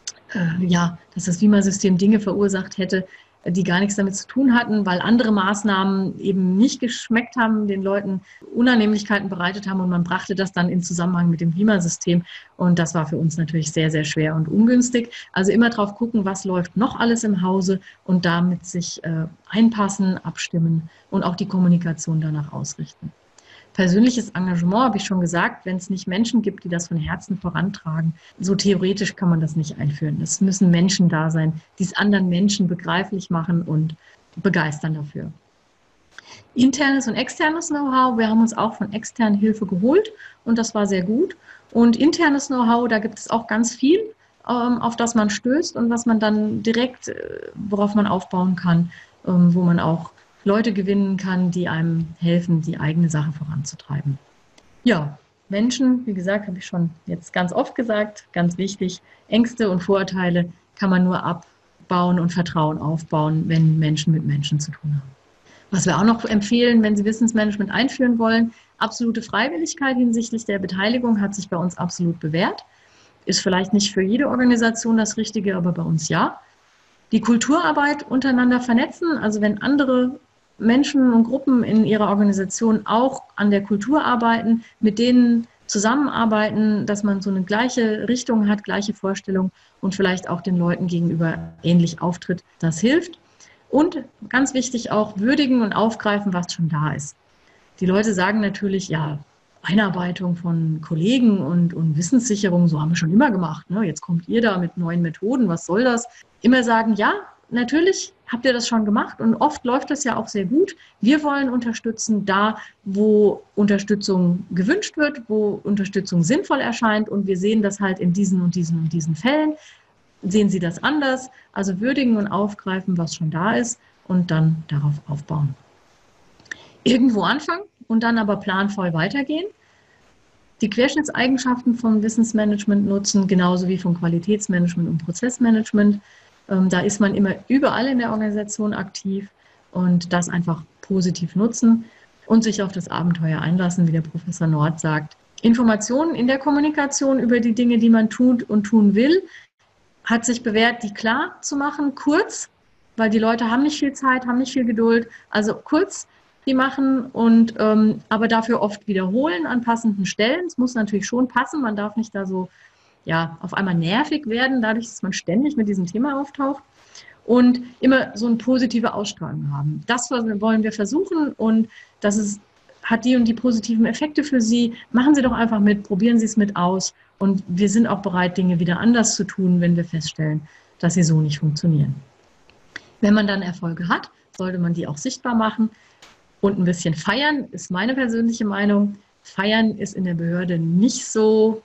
dass das WIMA-System Dinge verursacht hätte, die gar nichts damit zu tun hatten, weil andere Maßnahmen eben nicht geschmeckt haben, den Leuten Unannehmlichkeiten bereitet haben und man brachte das dann in Zusammenhang mit dem WIMA-System und das war für uns natürlich sehr, sehr schwer und ungünstig. Also immer drauf gucken, was läuft noch alles im Hause und damit sich einpassen, abstimmen und auch die Kommunikation danach ausrichten. Persönliches Engagement, habe ich schon gesagt, wenn es nicht Menschen gibt, die das von Herzen vorantragen, so theoretisch kann man das nicht einführen. Es müssen Menschen da sein, die es anderen Menschen begreiflich machen und begeistern dafür. Internes und externes Know-how, wir haben uns auch von externen Hilfe geholt und das war sehr gut. Und internes Know-how, da gibt es auch ganz viel, auf das man stößt und was man dann direkt, worauf man aufbauen kann, wo man auch Leute gewinnen kann, die einem helfen, die eigene Sache voranzutreiben. Ja, Menschen, wie gesagt, habe ich schon jetzt ganz oft gesagt, ganz wichtig, Ängste und Vorurteile kann man nur abbauen und Vertrauen aufbauen, wenn Menschen mit Menschen zu tun haben. Was wir auch noch empfehlen, wenn Sie Wissensmanagement einführen wollen, absolute Freiwilligkeit hinsichtlich der Beteiligung hat sich bei uns absolut bewährt. Ist vielleicht nicht für jede Organisation das Richtige, aber bei uns ja. Die Kulturarbeit untereinander vernetzen, also wenn andere Menschen und Gruppen in ihrer Organisation auch an der Kultur arbeiten, mit denen zusammenarbeiten, dass man so eine gleiche Richtung hat, gleiche Vorstellung und vielleicht auch den Leuten gegenüber ähnlich auftritt, das hilft. Und ganz wichtig auch würdigen und aufgreifen, was schon da ist. Die Leute sagen natürlich, ja, Einarbeitung von Kollegen und Wissenssicherung, so haben wir schon immer gemacht. Ne? Jetzt kommt ihr da mit neuen Methoden, was soll das? Immer sagen, ja, natürlich habt ihr das schon gemacht und oft läuft das ja auch sehr gut. Wir wollen unterstützen da, wo Unterstützung gewünscht wird, wo Unterstützung sinnvoll erscheint und wir sehen das halt in diesen und diesen und diesen Fällen. Sehen Sie das anders? Also würdigen und aufgreifen, was schon da ist und dann darauf aufbauen. Irgendwo anfangen und dann aber planvoll weitergehen. Die Querschnittseigenschaften von Wissensmanagement nutzen, genauso wie von Qualitätsmanagement und Prozessmanagement. Da ist man immer überall in der Organisation aktiv und das einfach positiv nutzen und sich auf das Abenteuer einlassen, wie der Professor Nord sagt. Informationen in der Kommunikation über die Dinge, die man tut und tun will, hat sich bewährt, die klar zu machen, kurz, weil die Leute haben nicht viel Zeit, haben nicht viel Geduld, also kurz die machen und aber dafür oft wiederholen an passenden Stellen. Es muss natürlich schon passen, man darf nicht da so auf einmal nervig werden, dadurch, dass man ständig mit diesem Thema auftaucht und immer so eine positive Ausstrahlung haben. Das wollen wir versuchen und hat die und die positiven Effekte für Sie. Machen Sie doch einfach mit, probieren Sie es mit aus und wir sind auch bereit, Dinge wieder anders zu tun, wenn wir feststellen, dass sie so nicht funktionieren. Wenn man dann Erfolge hat, sollte man die auch sichtbar machen und ein bisschen feiern, ist meine persönliche Meinung. Feiern ist in der Behörde nicht so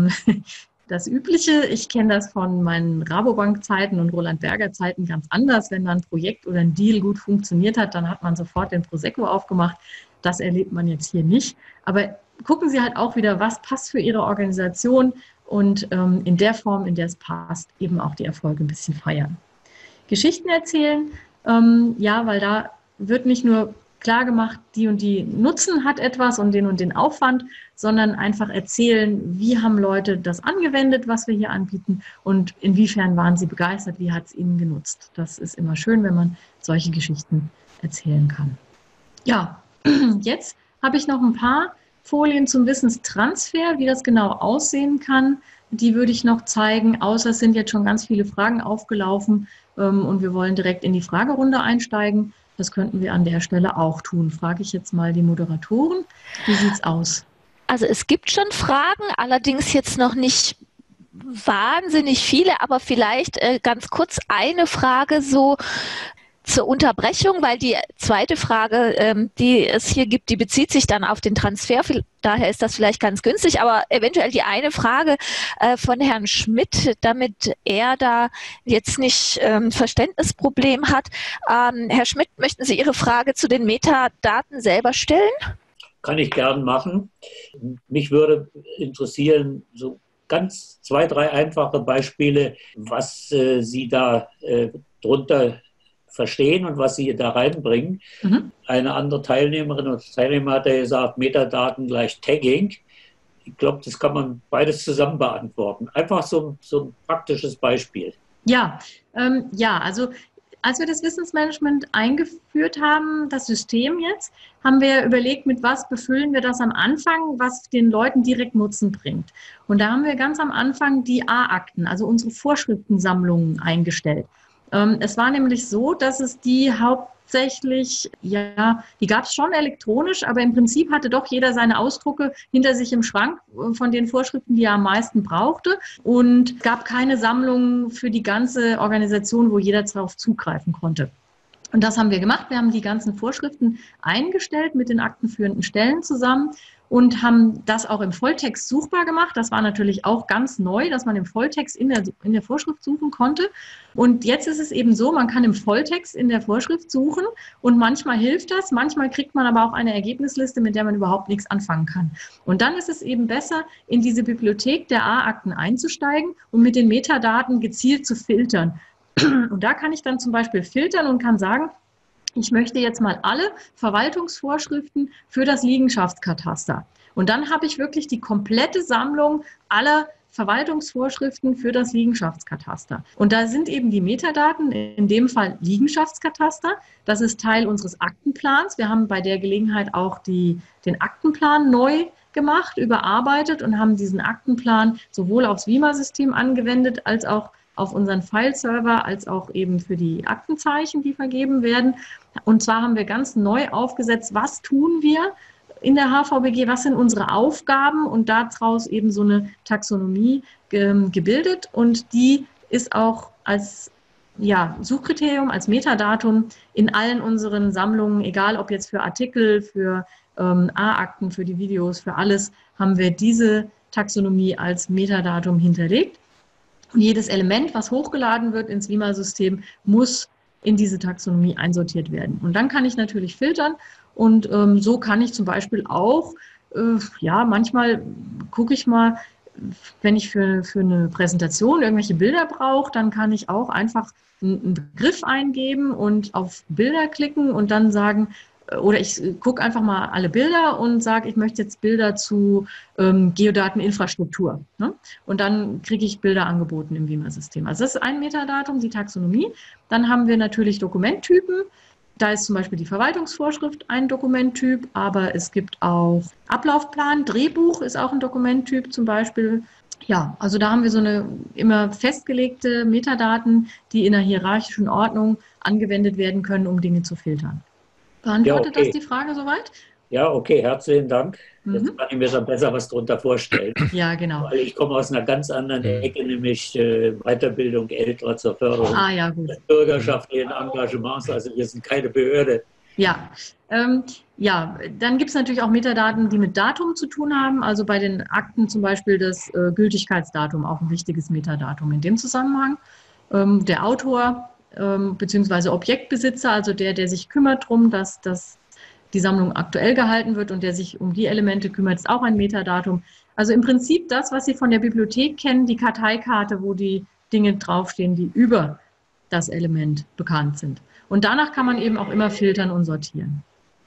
das Übliche. Ich kenne das von meinen Rabobank-Zeiten und Roland-Berger-Zeiten ganz anders. Wenn dann ein Projekt oder ein Deal gut funktioniert hat, dann hat man sofort den Prosecco aufgemacht. Das erlebt man jetzt hier nicht. Aber gucken Sie halt auch wieder, was passt für Ihre Organisation und in der Form, in der es passt, eben auch die Erfolge ein bisschen feiern. Geschichten erzählen, weil da wird nicht nur klar gemacht, die und die Nutzen hat etwas und den Aufwand, sondern einfach erzählen, wie haben Leute das angewendet, was wir hier anbieten und inwiefern waren sie begeistert, wie hat es ihnen genutzt. Das ist immer schön, wenn man solche Geschichten erzählen kann. Ja, jetzt habe ich noch ein paar Folien zum Wissenstransfer, wie das genau aussehen kann. Die würde ich noch zeigen, außer es sind jetzt schon ganz viele Fragen aufgelaufen und wir wollen direkt in die Fragerunde einsteigen. Das könnten wir an der Stelle auch tun. Frage ich jetzt mal die Moderatoren. Wie sieht es aus? Also es gibt schon Fragen, allerdings jetzt noch nicht wahnsinnig viele, aber vielleicht ganz kurz eine Frage so zur Unterbrechung, weil die zweite Frage, die es hier gibt, die bezieht sich dann auf den Transfer. Daher ist das vielleicht ganz günstig, aber eventuell die eine Frage von Herrn Schmidt, damit er da jetzt nicht Verständnisproblem hat. Herr Schmidt, möchten Sie Ihre Frage zu den Metadaten selber stellen? kann ich gern machen. Mich würde interessieren, so ganz 2, 3 einfache Beispiele, was Sie da drunter verstehen und was Sie da reinbringen. Eine andere Teilnehmerin oder Teilnehmer hat ja gesagt, Metadaten gleich Tagging. Ich glaube, das kann man beides zusammen beantworten. Einfach so ein praktisches Beispiel. Ja, also als wir das Wissensmanagement eingeführt haben, das System jetzt, haben wir überlegt, mit was befüllen wir das am Anfang, was den Leuten direkt Nutzen bringt. Und da haben wir ganz am Anfang die A-Akten, also unsere Vorschriftensammlungen eingestellt. Es war nämlich so, dass es die hauptsächlich, die gab es schon elektronisch, aber im Prinzip hatte doch jeder seine Ausdrucke hinter sich im Schrank von den Vorschriften, die er am meisten brauchte, und gab keine Sammlung für die ganze Organisation, wo jeder darauf zugreifen konnte. Und das haben wir gemacht. Wir haben die ganzen Vorschriften eingestellt mit den aktenführenden Stellen zusammen und haben das auch im Volltext suchbar gemacht. Das war natürlich auch ganz neu, dass man im Volltext in der Vorschrift suchen konnte. Und jetzt ist es eben so, man kann im Volltext in der Vorschrift suchen und manchmal hilft das, manchmal kriegt man aber auch eine Ergebnisliste, mit der man überhaupt nichts anfangen kann. Und dann ist es eben besser, in diese Bibliothek der A-Akten einzusteigen und mit den Metadaten gezielt zu filtern. Und da kann ich dann zum Beispiel filtern und kann sagen, ich möchte jetzt mal alle Verwaltungsvorschriften für das Liegenschaftskataster. Und dann habe ich wirklich die komplette Sammlung aller Verwaltungsvorschriften für das Liegenschaftskataster. Und da sind eben die Metadaten, in dem Fall Liegenschaftskataster. Das ist Teil unseres Aktenplans. Wir haben bei der Gelegenheit auch den Aktenplan neu gemacht, überarbeitet und haben diesen Aktenplan sowohl aufs WIMA-System angewendet, als auch auf unseren File-Server, als auch eben für die Aktenzeichen, die vergeben werden. Und zwar haben wir ganz neu aufgesetzt, was tun wir in der HVBG, was sind unsere Aufgaben, und daraus eben so eine Taxonomie gebildet. Und die ist auch als Suchkriterium, als Metadatum in allen unseren Sammlungen, egal ob jetzt für Artikel, für A-Akten, für die Videos, für alles, haben wir diese Taxonomie als Metadatum hinterlegt. Und jedes Element, was hochgeladen wird ins WIMA-System, muss in diese Taxonomie einsortiert werden. Und dann kann ich natürlich filtern und so kann ich zum Beispiel auch, manchmal gucke ich mal, wenn ich für eine Präsentation irgendwelche Bilder brauche, dann kann ich auch einfach einen Begriff eingeben und auf Bilder klicken und dann sagen, oder ich gucke einfach mal alle Bilder und sage, ich möchte jetzt Bilder zu Geodateninfrastruktur. Ne? Und dann kriege ich Bilder angeboten im WIMA-System. Also das ist ein Metadatum, die Taxonomie. Dann haben wir natürlich Dokumenttypen. Da ist zum Beispiel die Verwaltungsvorschrift ein Dokumenttyp, aber es gibt auch Ablaufplan, Drehbuch ist auch ein Dokumenttyp zum Beispiel. Ja, also da haben wir so eine immer festgelegte Metadaten, die in einer hierarchischen Ordnung angewendet werden können, um Dinge zu filtern. Beantwortet das die Frage soweit? Ja, okay, herzlichen Dank. Jetzt kann ich mir schon besser was darunter vorstellen. Ja, genau. Weil ich komme aus einer ganz anderen Ecke, nämlich Weiterbildung älterer zur Förderung des bürgerschaftlichen Engagements. Also wir sind keine Behörde. Ja, dann gibt es natürlich auch Metadaten, die mit Datum zu tun haben. Also bei den Akten zum Beispiel das Gültigkeitsdatum, auch ein wichtiges Metadatum in dem Zusammenhang. Der Autor beziehungsweise Objektbesitzer, also der sich kümmert darum, dass die Sammlung aktuell gehalten wird und der sich um die Elemente kümmert, ist auch ein Metadatum. Also im Prinzip das, was Sie von der Bibliothek kennen, die Karteikarte, wo die Dinge draufstehen, die über das Element bekannt sind. Und danach kann man eben auch immer filtern und sortieren.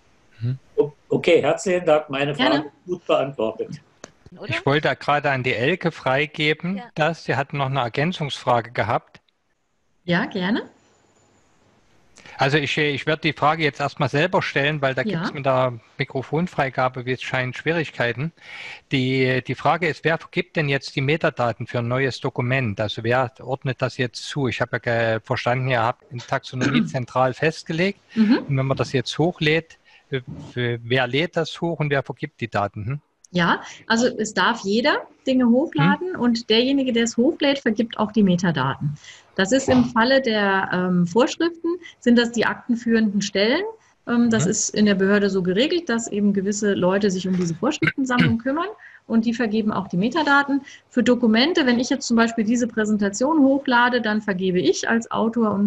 Okay, herzlichen Dank. Meine Frage ist gut beantwortet. Oder? Ich wollte da gerade an die Elke freigeben, sie hatten noch eine Ergänzungsfrage gehabt. Ja, gerne. Also ich werde die Frage jetzt erstmal selber stellen, weil da gibt es mit der Mikrofonfreigabe, wie es scheint, Schwierigkeiten. Die Frage ist, wer vergibt denn jetzt die Metadaten für ein neues Dokument? Also wer ordnet das jetzt zu? Ich habe ja verstanden, ihr habt in Taxonomie zentral festgelegt. Und wenn man das jetzt hochlädt, wer lädt das hoch und wer vergibt die Daten? Ja, also es darf jeder Dinge hochladen und derjenige, der es hochlädt, vergibt auch die Metadaten. Das ist im Falle der Vorschriften, sind das die aktenführenden Stellen. Das ist in der Behörde so geregelt, dass eben gewisse Leute sich um diese Vorschriftensammlung kümmern und die vergeben auch die Metadaten. Für Dokumente, wenn ich jetzt zum Beispiel diese Präsentation hochlade, dann vergebe ich als Autor und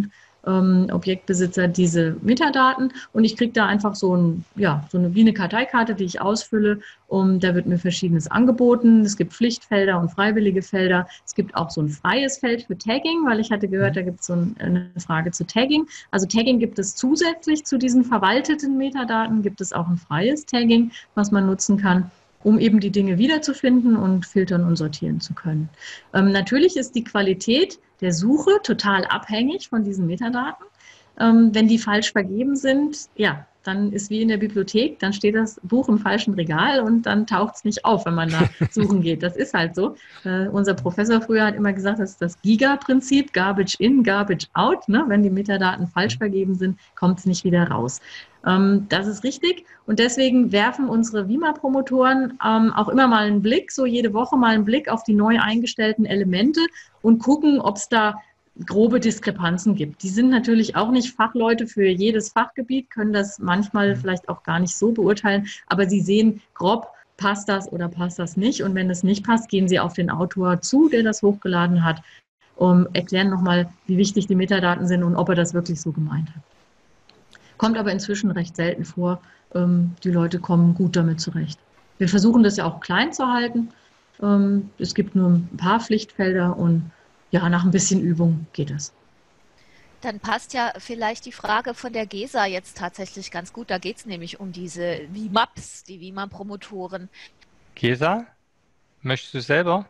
Objektbesitzer diese Metadaten und ich kriege da einfach wie eine Karteikarte, die ich ausfülle. Da wird mir Verschiedenes angeboten. Es gibt Pflichtfelder und freiwillige Felder. Es gibt auch so ein freies Feld für Tagging, weil ich hatte gehört, da gibt es so eine Frage zu Tagging. Also Tagging gibt es zusätzlich zu diesen verwalteten Metadaten, gibt es auch ein freies Tagging, was man nutzen kann, um eben die Dinge wiederzufinden und filtern und sortieren zu können. Natürlich ist die Qualität der Suche total abhängig von diesen Metadaten. Wenn die falsch vergeben sind, ja, dann ist wie in der Bibliothek, dann steht das Buch im falschen Regal und dann taucht es nicht auf, wenn man da suchen geht. Das ist halt so. Unser Professor früher hat immer gesagt, das ist das Giga-Prinzip, Garbage in, Garbage out. Ne? Wenn die Metadaten falsch vergeben sind, kommt es nicht wieder raus. Das ist richtig und deswegen werfen unsere WIMA-Promotoren auch immer mal einen Blick, so jede Woche mal einen Blick auf die neu eingestellten Elemente und gucken, ob es da grobe Diskrepanzen gibt. Die sind natürlich auch nicht Fachleute für jedes Fachgebiet, können das manchmal vielleicht auch gar nicht so beurteilen, aber sie sehen grob, passt das oder passt das nicht und wenn es nicht passt, gehen sie auf den Autor zu, der das hochgeladen hat, erklären nochmal, wie wichtig die Metadaten sind und ob er das wirklich so gemeint hat. Kommt aber inzwischen recht selten vor. Die Leute kommen gut damit zurecht. Wir versuchen das ja auch klein zu halten. Es gibt nur ein paar Pflichtfelder und ja, nach ein bisschen Übung geht es. Dann passt ja vielleicht die Frage von der GESA jetzt tatsächlich ganz gut. Da geht es nämlich um diese WIMAPs, die WIMA-Promotoren. GESA, möchtest du selber?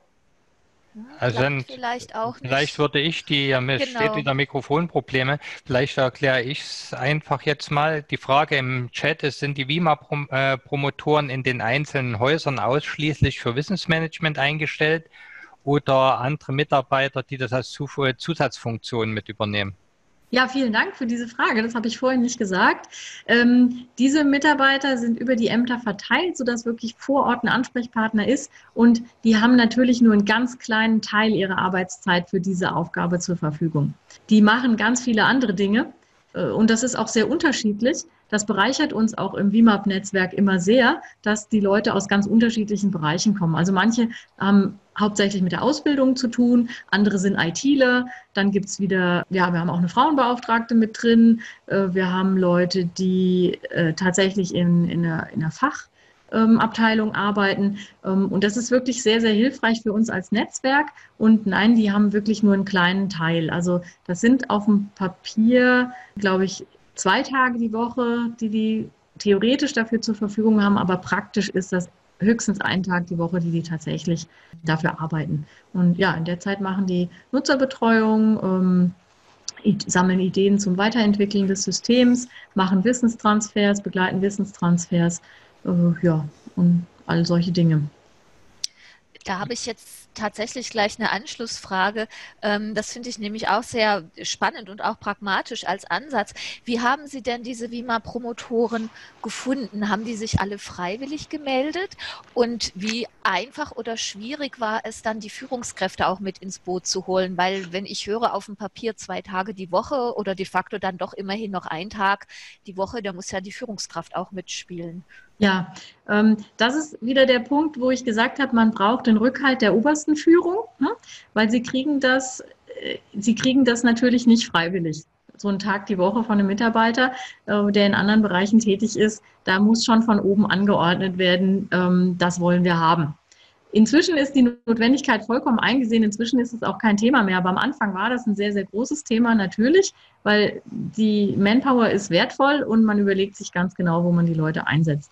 Also dann, vielleicht auch nicht. Vielleicht würde ich mir steht wieder Mikrofonprobleme, vielleicht erkläre ich es einfach jetzt mal. Die Frage im Chat ist, sind die WIMA-Promotoren in den einzelnen Häusern ausschließlich für Wissensmanagement eingestellt oder andere Mitarbeiter, die das als Zusatzfunktion mit übernehmen? Ja, vielen Dank für diese Frage. Das habe ich vorhin nicht gesagt. Diese Mitarbeiter sind über die Ämter verteilt, sodass wirklich vor Ort ein Ansprechpartner ist. Und die haben natürlich nur einen ganz kleinen Teil ihrer Arbeitszeit für diese Aufgabe zur Verfügung. Die machen ganz viele andere Dinge. Und das ist auch sehr unterschiedlich. Das bereichert uns auch im WIMAP-Netzwerk immer sehr, dass die Leute aus ganz unterschiedlichen Bereichen kommen. Also manche haben hauptsächlich mit der Ausbildung zu tun, andere sind ITler, dann gibt es wieder, ja, wir haben auch eine Frauenbeauftragte mit drin, wir haben Leute, die tatsächlich in einer Fachabteilung arbeiten und das ist wirklich sehr, sehr hilfreich für uns als Netzwerk und nein, die haben wirklich nur einen kleinen Teil. Also das sind auf dem Papier, glaube ich, 2 Tage die Woche, die theoretisch dafür zur Verfügung haben, aber praktisch ist das höchstens 1 Tag die Woche, die tatsächlich dafür arbeiten. Und ja, in der Zeit machen die Nutzerbetreuung, sammeln Ideen zum Weiterentwickeln des Systems, machen Wissenstransfers, begleiten Wissenstransfers, ja, und all solche Dinge. Da habe ich jetzt tatsächlich gleich eine Anschlussfrage. Das finde ich nämlich auch sehr spannend und auch pragmatisch als Ansatz. Wie haben Sie denn diese WIMA-Promotoren gefunden? Haben die sich alle freiwillig gemeldet? Und wie einfach oder schwierig war es dann, die Führungskräfte auch mit ins Boot zu holen? Weil wenn ich höre, auf dem Papier 2 Tage die Woche oder de facto dann doch immerhin noch 1 Tag die Woche, da muss ja die Führungskraft auch mitspielen. Ja, das ist wieder der Punkt, wo ich gesagt habe, man braucht den Rückhalt der obersten Führung, ne? Weil sie kriegen das natürlich nicht freiwillig. So einen Tag die Woche von einem Mitarbeiter, der in anderen Bereichen tätig ist, da muss schon von oben angeordnet werden, das wollen wir haben. Inzwischen ist die Notwendigkeit vollkommen eingesehen. Inzwischen ist es auch kein Thema mehr. Aber am Anfang war das ein sehr, sehr großes Thema natürlich, weil die Manpower ist wertvoll und man überlegt sich ganz genau, wo man die Leute einsetzt.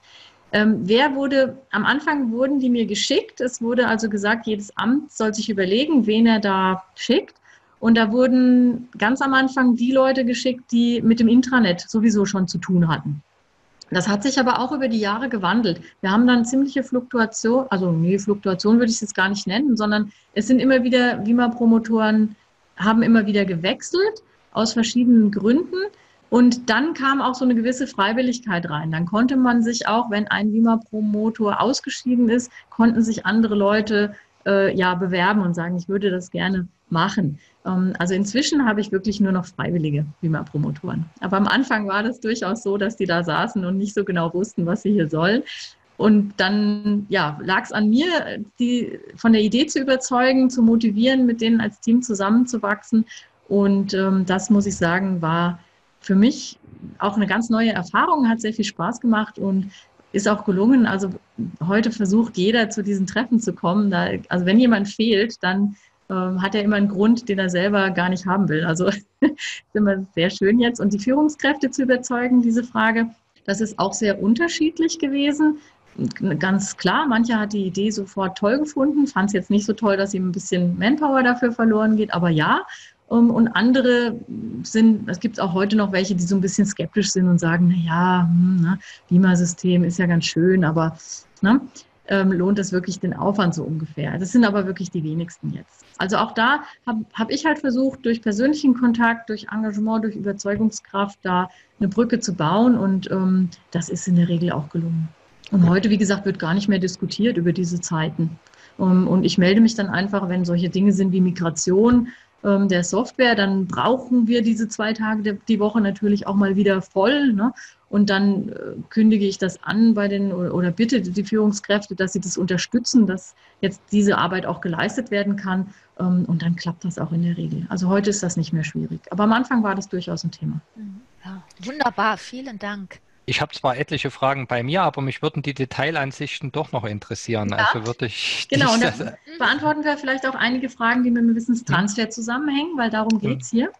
Am Anfang wurden die mir geschickt. Es wurde also gesagt, jedes Amt soll sich überlegen, wen er da schickt. Und da wurden ganz am Anfang die Leute geschickt, die mit dem Intranet sowieso schon zu tun hatten. Das hat sich aber auch über die Jahre gewandelt. Wir haben dann ziemliche Fluktuation, Fluktuation würde ich es jetzt gar nicht nennen, sondern es sind immer wieder, WIMA-Promotoren haben immer wieder gewechselt aus verschiedenen Gründen und dann kam auch so eine gewisse Freiwilligkeit rein. Dann konnte man sich auch, wenn ein WIMA-Promotor ausgeschieden ist, konnten sich andere Leute bewerben und sagen, ich würde das gerne machen. Also inzwischen habe ich wirklich nur noch freiwillige WIMA-Promotoren. Aber am Anfang war das durchaus so, dass die da saßen und nicht so genau wussten, was sie hier sollen. Und dann lag es an mir, die von der Idee zu überzeugen, zu motivieren, mit denen als Team zusammenzuwachsen. Und das, muss ich sagen, war für mich auch eine ganz neue Erfahrung, hat sehr viel Spaß gemacht und ist auch gelungen. Also heute versucht jeder, zu diesen Treffen zu kommen. Also wenn jemand fehlt, dann hat er immer einen Grund, den er selber gar nicht haben will. Also ist immer sehr schön jetzt. Und die Führungskräfte zu überzeugen, diese Frage, das ist auch sehr unterschiedlich gewesen. Ganz klar, mancher hat die Idee sofort toll gefunden, fand es jetzt nicht so toll, dass ihm ein bisschen Manpower dafür verloren geht, aber ja. Und andere es gibt auch heute noch welche, die so ein bisschen skeptisch sind und sagen, naja, Beamer-System ist ja ganz schön, aber lohnt es wirklich den Aufwand so ungefähr? Das sind aber wirklich die wenigsten jetzt. Also auch da hab ich halt versucht, durch persönlichen Kontakt, durch Engagement, durch Überzeugungskraft da eine Brücke zu bauen und das ist in der Regel auch gelungen. Und heute, wie gesagt, wird gar nicht mehr diskutiert über diese Zeiten. Und ich melde mich dann einfach, wenn solche Dinge sind wie Migration der Software, dann brauchen wir diese 2 Tage die Woche natürlich auch mal wieder voll. Ne? Und dann kündige ich das an oder bitte die Führungskräfte, dass sie das unterstützen, dass jetzt diese Arbeit auch geleistet werden kann. Und dann klappt das auch in der Regel. Also heute ist das nicht mehr schwierig. Aber am Anfang war das durchaus ein Thema. Ja, wunderbar, vielen Dank. Ich habe zwar etliche Fragen bei mir, aber mich würden die Detailansichten doch noch interessieren. Ja, also würde ich genau, und dann beantworten wir vielleicht auch einige Fragen, die mit dem Wissenstransfer zusammenhängen, weil darum geht es hier.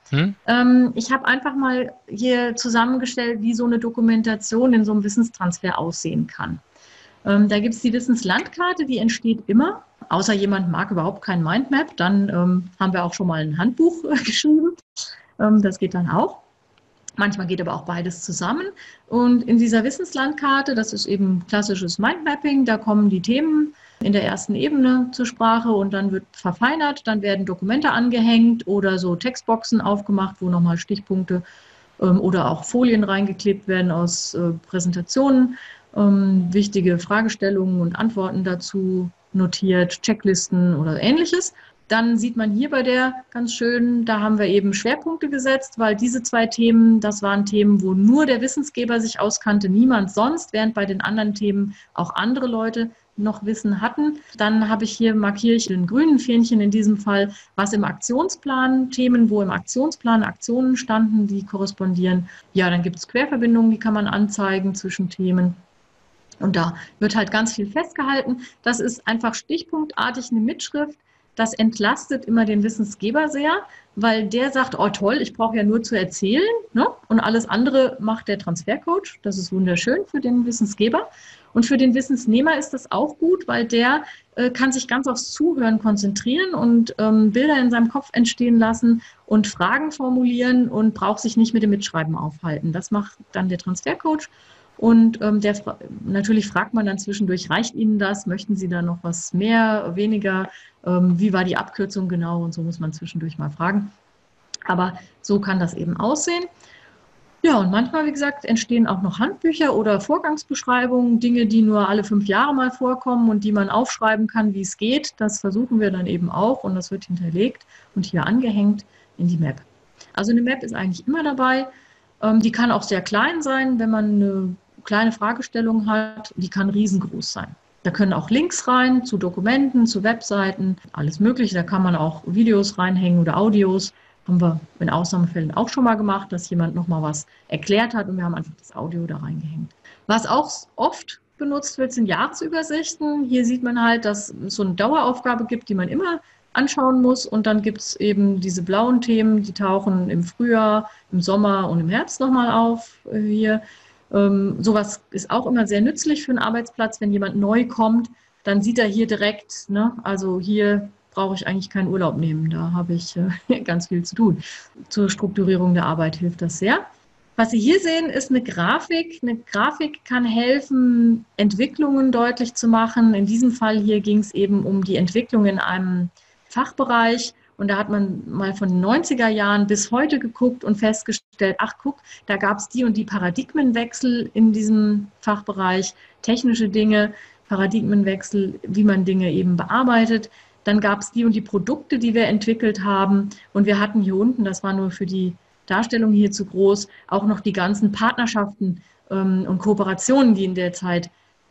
Ich habe einfach mal hier zusammengestellt, wie so eine Dokumentation in so einem Wissenstransfer aussehen kann. Da gibt es die Wissenslandkarte, die entsteht immer, außer jemand mag überhaupt kein Mindmap, dann haben wir auch schon mal ein Handbuch geschrieben. Das geht dann auch. Manchmal geht aber auch beides zusammen. Und in dieser Wissenslandkarte, das ist eben klassisches Mindmapping, da kommen die Themen in der ersten Ebene zur Sprache und dann wird verfeinert, dann werden Dokumente angehängt oder so Textboxen aufgemacht, wo nochmal Stichpunkte oder auch Folien reingeklebt werden aus Präsentationen, wichtige Fragestellungen und Antworten dazu notiert, Checklisten oder Ähnliches. Dann sieht man hier bei der ganz schön, da haben wir eben Schwerpunkte gesetzt, weil diese 2 Themen, das waren Themen, wo nur der Wissensgeber sich auskannte, niemand sonst, während bei den anderen Themen auch andere Leute noch Wissen hatten. Dann markiere ich den grünen Fähnchen in diesem Fall, was im Aktionsplan, Themen, wo im Aktionsplan Aktionen standen, die korrespondieren. Ja, dann gibt es Querverbindungen, die kann man anzeigen zwischen Themen. Und da wird halt ganz viel festgehalten. Das ist einfach stichpunktartig eine Mitschrift. Das entlastet immer den Wissensgeber sehr, weil der sagt, oh toll, ich brauche ja nur zu erzählen, ne? Und alles andere macht der Transfercoach. Das ist wunderschön für den Wissensgeber. Und für den Wissensnehmer ist das auch gut, weil der kann sich ganz aufs Zuhören konzentrieren und Bilder in seinem Kopf entstehen lassen und Fragen formulieren und braucht sich nicht mit dem Mitschreiben aufhalten. Das macht dann der Transfercoach. Und natürlich fragt man dann zwischendurch, reicht Ihnen das? Möchten Sie da noch was mehr, weniger? Wie war die Abkürzung genau? Und so muss man zwischendurch mal fragen. Aber so kann das eben aussehen. Ja, und manchmal, wie gesagt, entstehen auch noch Handbücher oder Vorgangsbeschreibungen, Dinge, die nur alle 5 Jahre mal vorkommen und die man aufschreiben kann, wie es geht. Das versuchen wir dann eben auch und das wird hinterlegt und hier angehängt in die Map. Also eine Map ist eigentlich immer dabei. Die kann auch sehr klein sein, wenn man eine kleine Fragestellung hat. Die kann riesengroß sein. Da können auch Links rein zu Dokumenten, zu Webseiten, alles Mögliche. Da kann man auch Videos reinhängen oder Audios. Haben wir in Ausnahmefällen auch schon mal gemacht, dass jemand nochmal was erklärt hat und wir haben einfach das Audio da reingehängt. Was auch oft benutzt wird, sind Jahresübersichten. Hier sieht man halt, dass es so eine Daueraufgabe gibt, die man immer anschauen muss. Und dann gibt es eben diese blauen Themen, die tauchen im Frühjahr, im Sommer und im Herbst nochmal auf hier. Sowas ist auch immer sehr nützlich für einen Arbeitsplatz. Wenn jemand neu kommt, dann sieht er hier direkt, ne, also hier brauche ich eigentlich keinen Urlaub nehmen. Da habe ich ganz viel zu tun. Zur Strukturierung der Arbeit hilft das sehr. Was Sie hier sehen, ist eine Grafik. Eine Grafik kann helfen, Entwicklungen deutlich zu machen. In diesem Fall hier ging es eben um die Entwicklung in einem Fachbereich. Und da hat man mal von den 90er Jahren bis heute geguckt und festgestellt, ach guck, da gab es die und die Paradigmenwechsel in diesem Fachbereich, technische Dinge, Paradigmenwechsel, wie man Dinge eben bearbeitet. Dann gab es die und die Produkte, die wir entwickelt haben. Und wir hatten hier unten, das war nur für die Darstellung hier zu groß, auch noch die ganzen Partnerschaften und Kooperationen, die in der Zeit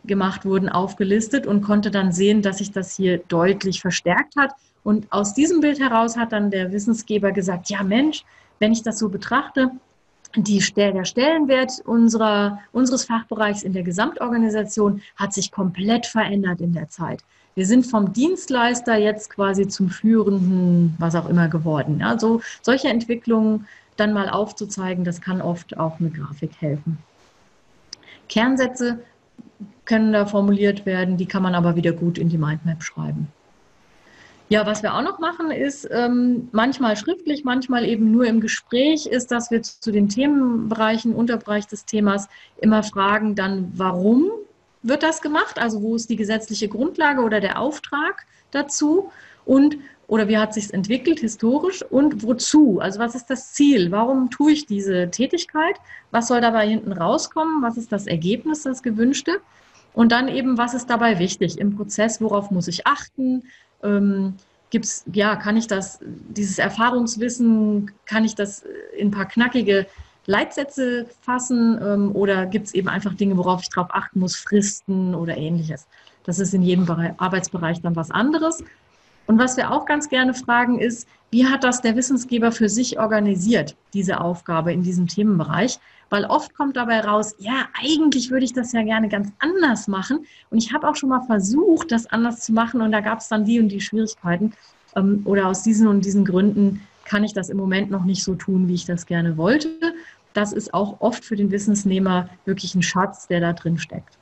gemacht wurden, aufgelistet und konnte dann sehen, dass sich das hier deutlich verstärkt hat. Und aus diesem Bild heraus hat dann der Wissensgeber gesagt, ja Mensch, wenn ich das so betrachte, der Stellenwert unseres Fachbereichs in der Gesamtorganisation hat sich komplett verändert in der Zeit. Wir sind vom Dienstleister jetzt quasi zum führenden, was auch immer geworden. Ja, solche Entwicklungen dann mal aufzuzeigen, das kann oft auch eine Grafik helfen. Kernsätze können da formuliert werden, die kann man aber wieder gut in die Mindmap schreiben. Ja, was wir auch noch machen, ist manchmal schriftlich, manchmal eben nur im Gespräch, ist, dass wir zu den Themenbereichen, Unterbereich des Themas immer fragen dann, warum wird das gemacht? Also wo ist die gesetzliche Grundlage oder der Auftrag dazu? Oder wie hat es sich entwickelt historisch und wozu? Also was ist das Ziel? Warum tue ich diese Tätigkeit? Was soll dabei hinten rauskommen? Was ist das Ergebnis, das Gewünschte? Und dann eben, was ist dabei wichtig im Prozess? Worauf muss ich achten? Kann ich dieses Erfahrungswissen, kann ich das in ein paar knackige Leitsätze fassen oder gibt es eben einfach Dinge, worauf ich drauf achten muss, Fristen oder Ähnliches? Das ist in jedem Arbeitsbereich dann was anderes. Und was wir auch ganz gerne fragen ist, wie hat das der Wissensgeber für sich organisiert, diese Aufgabe in diesem Themenbereich? Weil oft kommt dabei raus, ja, eigentlich würde ich das ja gerne ganz anders machen. Und ich habe auch schon mal versucht, das anders zu machen und da gab es dann die und die Schwierigkeiten. Oder aus diesen und diesen Gründen kann ich das im Moment noch nicht so tun, wie ich das gerne wollte. Das ist auch oft für den Wissensnehmer wirklich ein Schatz, der da drin steckt.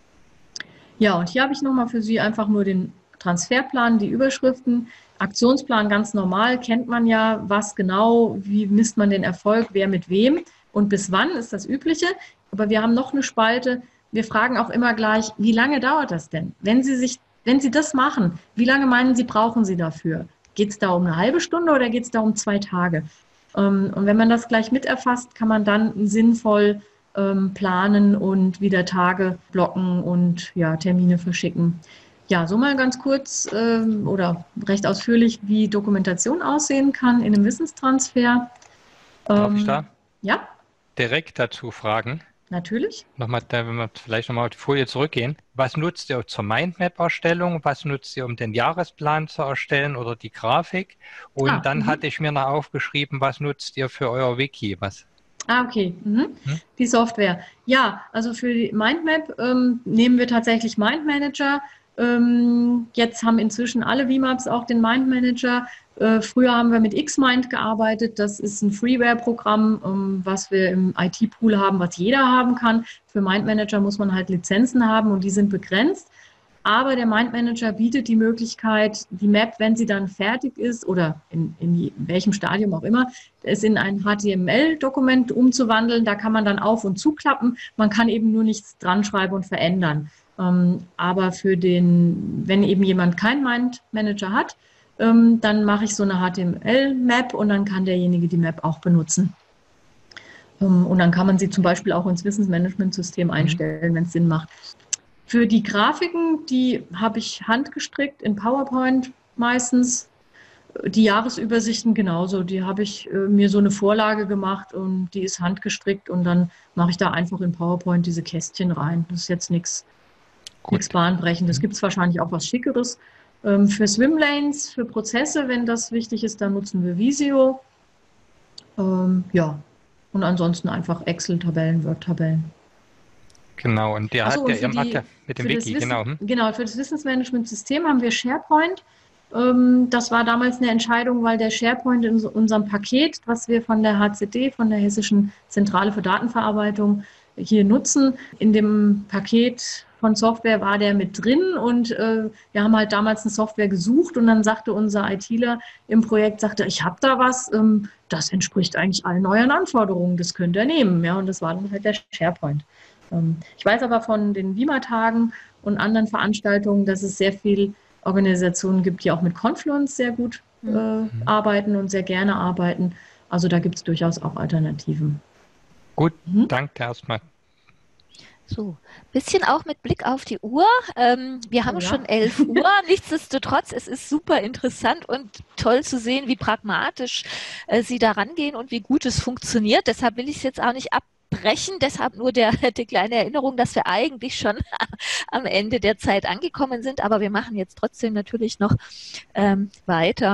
Ja, und hier habe ich nochmal für Sie einfach nur den Transferplan, die Überschriften. Aktionsplan ganz normal, kennt man ja, was genau, wie misst man den Erfolg, wer mit wem und bis wann ist das Übliche. Aber wir haben noch eine Spalte, wir fragen auch immer gleich, wie lange dauert das denn? Wenn Sie das machen, wie lange meinen Sie, brauchen Sie dafür? Geht es da um eine halbe Stunde oder geht es da um 2 Tage? Und wenn man das gleich mit erfasst, kann man dann sinnvoll planen und wieder Tage blocken und ja, Termine verschicken. Ja, so mal ganz kurz oder recht ausführlich, wie Dokumentation aussehen kann in einem Wissenstransfer. Darf ich da ja? direkt dazu fragen? Natürlich. Nochmal, wenn wir vielleicht nochmal auf die Folie zurückgehen. Was nutzt ihr zur Mindmap-Erstellung? Was nutzt ihr, um den Jahresplan zu erstellen oder die Grafik? Und dann hatte ich mir noch aufgeschrieben, was nutzt ihr für euer Wiki? Okay. Die Software. Ja, also für die Mindmap nehmen wir tatsächlich MindManager. Jetzt haben inzwischen alle VMAPs auch den MindManager. Früher haben wir mit Xmind gearbeitet. Das ist ein Freeware-Programm, was wir im IT-Pool haben, was jeder haben kann. Für MindManager muss man halt Lizenzen haben und die sind begrenzt. Aber der MindManager bietet die Möglichkeit, die Map, wenn sie dann fertig ist oder in welchem Stadium auch immer, es in ein HTML-Dokument umzuwandeln. Da kann man dann auf- und zuklappen. Man kann eben nur nichts dran schreiben und verändern. Aber wenn eben jemand keinen MindManager hat, dann mache ich so eine HTML-Map und dann kann derjenige die Map auch benutzen. Und dann kann man sie zum Beispiel auch ins Wissensmanagementsystem einstellen, wenn es Sinn macht. Für die Grafiken, die habe ich handgestrickt in PowerPoint meistens. Die Jahresübersichten genauso. Die habe ich mir so eine Vorlage gemacht und die ist handgestrickt und dann mache ich da einfach in PowerPoint diese Kästchen rein. Das ist jetzt nichts Bahnbrechendes. Gibt es wahrscheinlich auch was Schickeres. Für Swimlanes, für Prozesse, wenn das wichtig ist, dann nutzen wir Visio. Ja, und ansonsten einfach Excel-Tabellen, Word-Tabellen. Genau, und ihr macht ja mit dem Wiki, genau. Genau, für das Wissensmanagementsystem haben wir SharePoint. Das war damals eine Entscheidung, weil der SharePoint in unserem Paket, was wir von der HZD, von der Hessischen Zentrale für Datenverarbeitung, hier nutzen, in dem Paket von Software war der mit drin und wir haben halt damals eine Software gesucht und dann sagte unser ITler im Projekt, ich habe da was, das entspricht eigentlich allen euren Anforderungen, das könnt ihr nehmen. Ja, und das war dann halt der SharePoint. Ich weiß aber von den WIMA-Tagen und anderen Veranstaltungen, dass es sehr viele Organisationen gibt, die auch mit Confluence sehr gut arbeiten und sehr gerne arbeiten. Also da gibt es durchaus auch Alternativen. Gut, danke erstmal. So, bisschen auch mit Blick auf die Uhr. Wir haben schon 11 Uhr. Nichtsdestotrotz, es ist super interessant und toll zu sehen, wie pragmatisch Sie da rangehen und wie gut es funktioniert. Deshalb will ich es jetzt auch nicht unterbrechen. Deshalb nur die kleine Erinnerung, dass wir eigentlich schon am Ende der Zeit angekommen sind. Aber wir machen jetzt trotzdem natürlich noch weiter.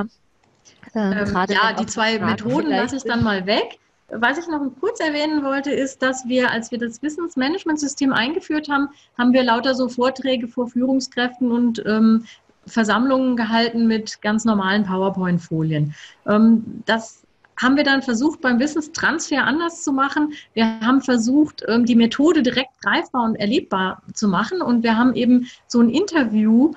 Ja, die zwei Methoden lasse ich dann mal weg. Was ich noch kurz erwähnen wollte, ist, dass wir, als wir das Wissensmanagementsystem eingeführt haben, haben wir lauter so Vorträge vor Führungskräften und Versammlungen gehalten mit ganz normalen PowerPoint-Folien. Das haben wir dann versucht, beim Wissenstransfer anders zu machen. Wir haben versucht, die Methode direkt greifbar und erlebbar zu machen. Und wir haben eben so ein Interview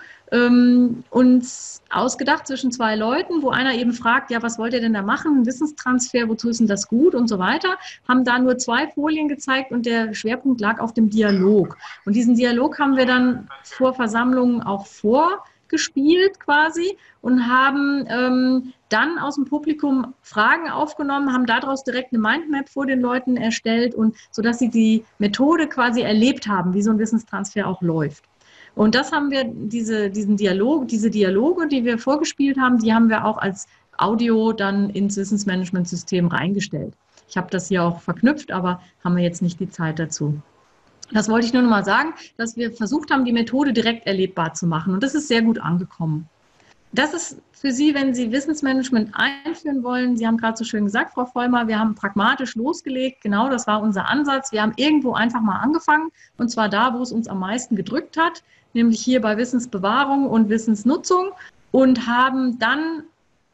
uns ausgedacht zwischen zwei Leuten, wo einer eben fragt, ja, was wollt ihr denn da machen? Wissenstransfer, wozu ist denn das gut und so weiter. Haben da nur 2 Folien gezeigt und der Schwerpunkt lag auf dem Dialog. Und diesen Dialog haben wir dann vor Versammlungen auch vorgespielt quasi und haben dann aus dem Publikum Fragen aufgenommen, haben daraus direkt eine Mindmap vor den Leuten erstellt, und sodass sie die Methode quasi erlebt haben, wie so ein Wissenstransfer auch läuft. Und das haben wir, diese Dialoge, die wir vorgespielt haben, die haben wir auch als Audio dann ins Wissensmanagementsystem reingestellt. Ich habe das hier auch verknüpft, aber haben wir jetzt nicht die Zeit dazu. Das wollte ich nur noch mal sagen, dass wir versucht haben, die Methode direkt erlebbar zu machen. Und das ist sehr gut angekommen. Das ist für Sie, wenn Sie Wissensmanagement einführen wollen. Sie haben gerade so schön gesagt, Frau Vollmer, wir haben pragmatisch losgelegt. Genau, das war unser Ansatz. Wir haben irgendwo einfach mal angefangen, und zwar da, wo es uns am meisten gedrückt hat, nämlich hier bei Wissensbewahrung und Wissensnutzung, und haben dann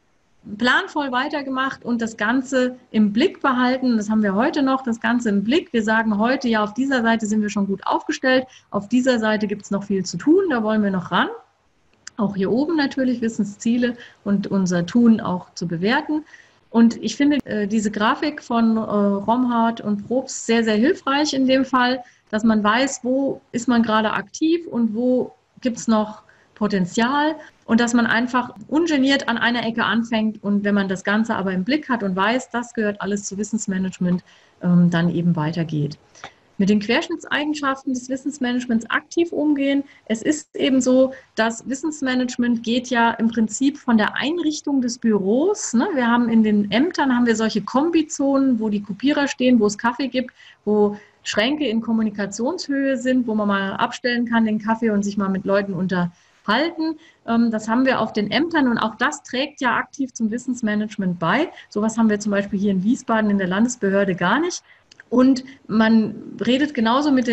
planvoll weitergemacht und das Ganze im Blick behalten. Das haben wir heute noch, das Ganze im Blick. Wir sagen heute, ja, auf dieser Seite sind wir schon gut aufgestellt, auf dieser Seite gibt es noch viel zu tun, da wollen wir noch ran. Auch hier oben natürlich Wissensziele und unser Tun auch zu bewerten. Und ich finde diese Grafik von Romhardt und Probst sehr, sehr hilfreich in dem Fall, dass man weiß, wo ist man gerade aktiv und wo gibt es noch Potenzial, und dass man einfach ungeniert an einer Ecke anfängt, und wenn man das Ganze aber im Blick hat und weiß, das gehört alles zu Wissensmanagement, dann eben weitergeht. Mit den Querschnittseigenschaften des Wissensmanagements aktiv umgehen. Es ist eben so, dass Wissensmanagement geht ja im Prinzip von der Einrichtung des Büros. Ne? Wir haben in den Ämtern solche Kombizonen, wo die Kopierer stehen, wo es Kaffee gibt, wo Schränke in Kommunikationshöhe sind, wo man mal abstellen kann den Kaffee und sich mal mit Leuten unterhalten. Das haben wir auf den Ämtern, und auch das trägt ja aktiv zum Wissensmanagement bei. Sowas haben wir zum Beispiel hier in Wiesbaden in der Landesbehörde gar nicht. Und man redet genauso mit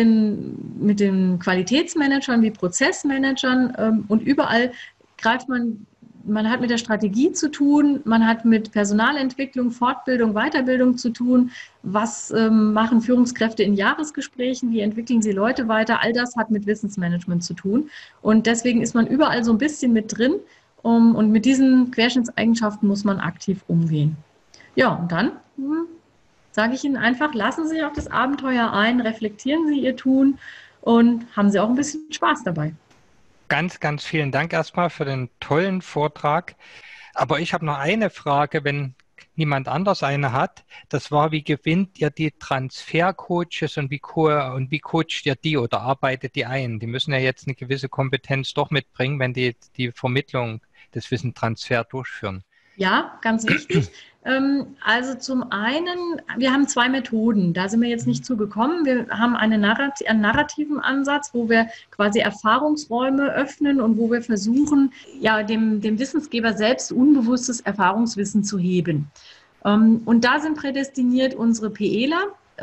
den Qualitätsmanagern wie Prozessmanagern, und überall greift man hat mit der Strategie zu tun, man hat mit Personalentwicklung, Fortbildung, Weiterbildung zu tun. Was machen Führungskräfte in Jahresgesprächen? Wie entwickeln sie Leute weiter? All das hat mit Wissensmanagement zu tun. Und deswegen ist man überall so ein bisschen mit drin. Und mit diesen Querschnittseigenschaften muss man aktiv umgehen. Ja, und dann sage ich Ihnen einfach, lassen Sie sich auf das Abenteuer ein, reflektieren Sie Ihr Tun und haben Sie auch ein bisschen Spaß dabei. Ganz, ganz vielen Dank erstmal für den tollen Vortrag. Aber ich habe noch eine Frage, wenn niemand anders eine hat. Das war, wie gewinnt ihr die Transfercoaches und wie coacht ihr die oder arbeitet die ein? Die müssen ja jetzt eine gewisse Kompetenz doch mitbringen, wenn die Vermittlung des Wissenstransfers durchführen. Ja, ganz wichtig. Also zum einen, wir haben 2 Methoden, da sind wir jetzt nicht zugekommen. Wir haben einen narrativen Ansatz, wo wir quasi Erfahrungsräume öffnen und wo wir versuchen, ja, dem Wissensgeber selbst unbewusstes Erfahrungswissen zu heben. Und da sind prädestiniert unsere PEler,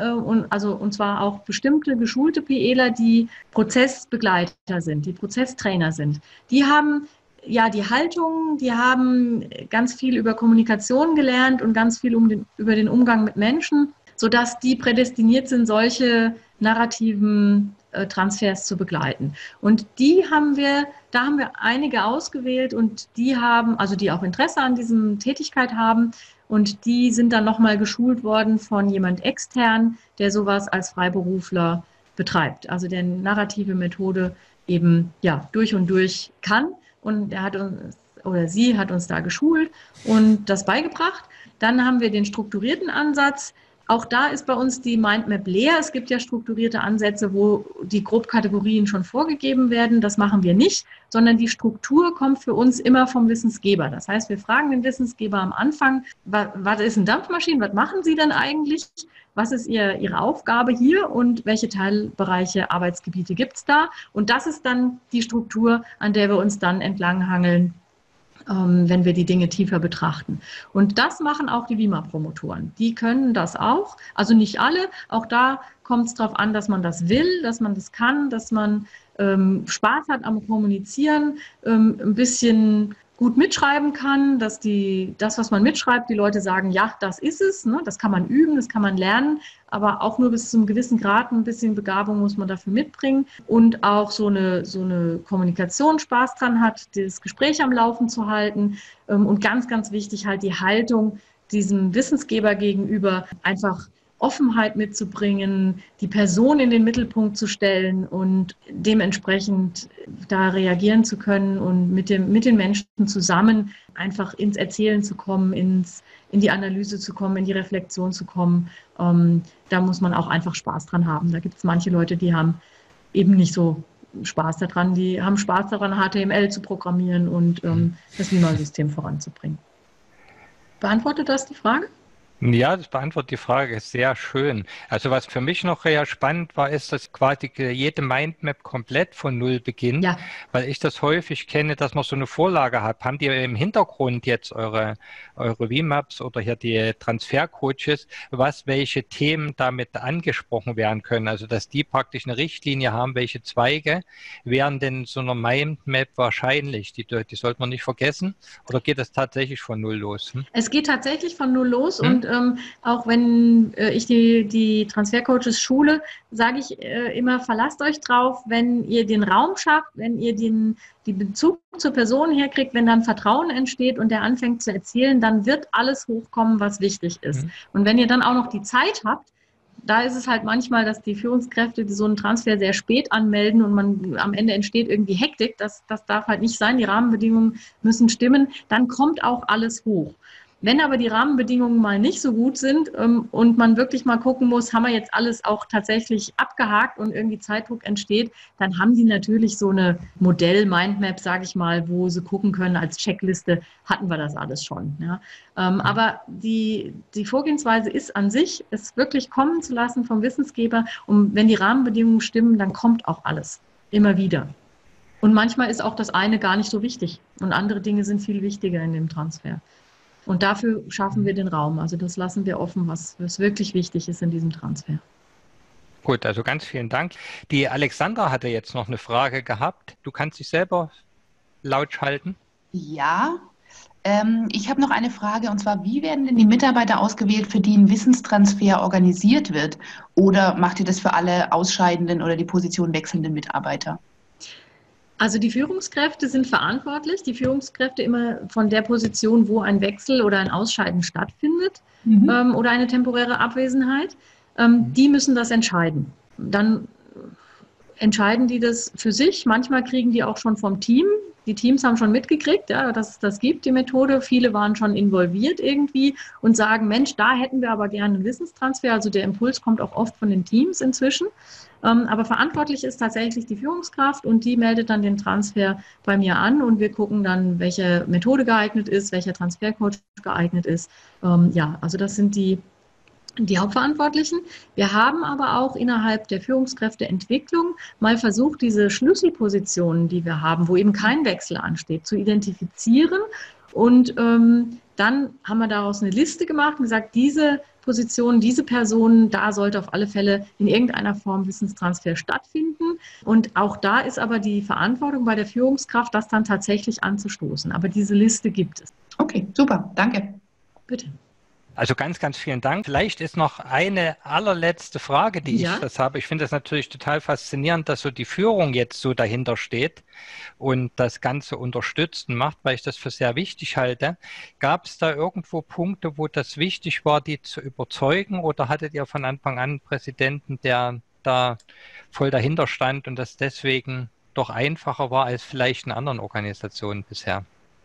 und zwar auch bestimmte geschulte PEler, die Prozessbegleiter sind, die Prozesstrainer sind. Die haben ja die Haltung, die haben ganz viel über Kommunikation gelernt und ganz viel über den Umgang mit Menschen, sodass die prädestiniert sind, solche narrativen Transfers zu begleiten. Und da haben wir einige ausgewählt, und die auch Interesse an diesem Tätigkeit haben, und die sind dann nochmal geschult worden von jemand extern, der sowas als Freiberufler betreibt, also der narrative Methode eben ja durch und durch kann. Und sie hat uns da geschult und das beigebracht. Dann haben wir den strukturierten Ansatz, Auch da ist bei uns die Mindmap leer. Es gibt ja strukturierte Ansätze, wo die Grobkategorien schon vorgegeben werden. Das machen wir nicht, sondern die Struktur kommt für uns immer vom Wissensgeber. Das heißt, wir fragen den Wissensgeber am Anfang, was ist eine Dampfmaschine, was machen Sie denn eigentlich? Was ist Ihre Aufgabe hier und welche Teilbereiche, Arbeitsgebiete gibt es da? Und das ist dann die Struktur, an der wir uns dann entlanghangeln, wenn wir die Dinge tiefer betrachten. Und das machen auch die WIMA-Promotoren. Die können das auch, also nicht alle. Auch da kommt es darauf an, dass man das will, dass man das kann, dass man Spaß hat am Kommunizieren, ein bisschen gut mitschreiben kann, dass das, was man mitschreibt, die Leute sagen, ja, das ist es, ne? Das kann man üben, das kann man lernen, aber auch nur bis zu einem gewissen Grad, ein bisschen Begabung muss man dafür mitbringen und auch so eine Kommunikation Spaß dran hat, das Gespräch am Laufen zu halten und ganz, ganz wichtig halt die Haltung diesem Wissensgeber gegenüber, einfach Offenheit mitzubringen, die Person in den Mittelpunkt zu stellen und dementsprechend da reagieren zu können und mit den Menschen zusammen einfach ins Erzählen zu kommen, in die Analyse zu kommen, in die Reflexion zu kommen. Da muss man auch einfach Spaß dran haben. Da gibt es manche Leute, die haben eben nicht so Spaß daran, die haben Spaß daran, HTML zu programmieren und das WIMA-System voranzubringen. Beantwortet das die Frage? Ja, das beantwortet die Frage sehr schön. Also was für mich noch sehr spannend war, ist, dass quasi jede Mindmap komplett von Null beginnt, ja. Weil ich das häufig kenne, dass man so eine Vorlage hat. Habt ihr im Hintergrund jetzt eure WIMAPs oder hier die Transfercoaches, welche Themen damit angesprochen werden können? Also dass die praktisch eine Richtlinie haben, welche Zweige wären denn so einer Mindmap wahrscheinlich? Die sollte man nicht vergessen. Oder geht das tatsächlich von Null los? Es geht tatsächlich von Null los und auch wenn ich die Transfercoaches schule, sage ich immer, verlasst euch drauf, wenn ihr den Raum schafft, wenn ihr den Bezug zur Person herkriegt, wenn dann Vertrauen entsteht und der anfängt zu erzählen, dann wird alles hochkommen, was wichtig ist. Und wenn ihr dann auch noch die Zeit habt, da ist es halt manchmal, dass die Führungskräfte so einen Transfer sehr spät anmelden und am Ende entsteht irgendwie Hektik. Das darf halt nicht sein. Die Rahmenbedingungen müssen stimmen. Dann kommt auch alles hoch. Wenn aber die Rahmenbedingungen mal nicht so gut sind und man wirklich mal gucken muss, haben wir jetzt alles auch tatsächlich abgehakt und irgendwie Zeitdruck entsteht, dann haben die natürlich so eine Modell-Mindmap, sage ich mal, wo sie gucken können, als Checkliste hatten wir das alles schon. Ja. Aber die Vorgehensweise ist an sich, es wirklich kommen zu lassen vom Wissensgeber. Und wenn die Rahmenbedingungen stimmen, dann kommt auch alles immer wieder. Und manchmal ist auch das eine gar nicht so wichtig und andere Dinge sind viel wichtiger in dem Transfer. Und dafür schaffen wir den Raum. Also das lassen wir offen, was wirklich wichtig ist in diesem Transfer. Gut, also ganz vielen Dank. Die Alexandra hatte jetzt noch eine Frage gehabt. Du kannst dich selber laut schalten. Ja, ich habe noch eine Frage und zwar, wie werden denn die Mitarbeiter ausgewählt, für die ein Wissenstransfer organisiert wird? Oder macht ihr das für alle ausscheidenden oder die Position wechselnden Mitarbeiter? Also die Führungskräfte sind verantwortlich, die Führungskräfte immer von der Position, wo ein Wechsel oder ein Ausscheiden stattfindet oder eine temporäre Abwesenheit, die müssen das entscheiden. Dann entscheiden die das für sich, manchmal kriegen die auch schon vom Team. Die Teams haben schon mitgekriegt, ja, dass es das gibt, die Methode. Viele waren schon involviert irgendwie und sagen, Mensch, da hätten wir aber gerne einen Wissenstransfer. Also der Impuls kommt auch oft von den Teams inzwischen. Aber verantwortlich ist tatsächlich die Führungskraft und die meldet dann den Transfer bei mir an und wir gucken dann, welche Methode geeignet ist, welcher Transfercoach geeignet ist. Ja, also das sind die Hauptverantwortlichen. Wir haben aber auch innerhalb der Führungskräfteentwicklung mal versucht, diese Schlüsselpositionen, die wir haben, wo eben kein Wechsel ansteht, zu identifizieren. Und dann haben wir daraus eine Liste gemacht und gesagt, diese Positionen, diese Personen, da sollte auf alle Fälle in irgendeiner Form Wissenstransfer stattfinden. Und auch da ist aber die Verantwortung bei der Führungskraft, das dann tatsächlich anzustoßen. Aber diese Liste gibt es. Okay, super, danke. Bitte. Also ganz, ganz vielen Dank. Vielleicht ist noch eine allerletzte Frage, die ich das habe. Ich finde das natürlich total faszinierend, dass so die Führung jetzt so dahinter steht und das Ganze unterstützt und macht, weil ich das für sehr wichtig halte. Gab es da irgendwo Punkte, wo das wichtig war, die zu überzeugen, oder hattet ihr von Anfang an einen Präsidenten, der da voll dahinter stand und das deswegen doch einfacher war als vielleicht in anderen Organisationen bisher?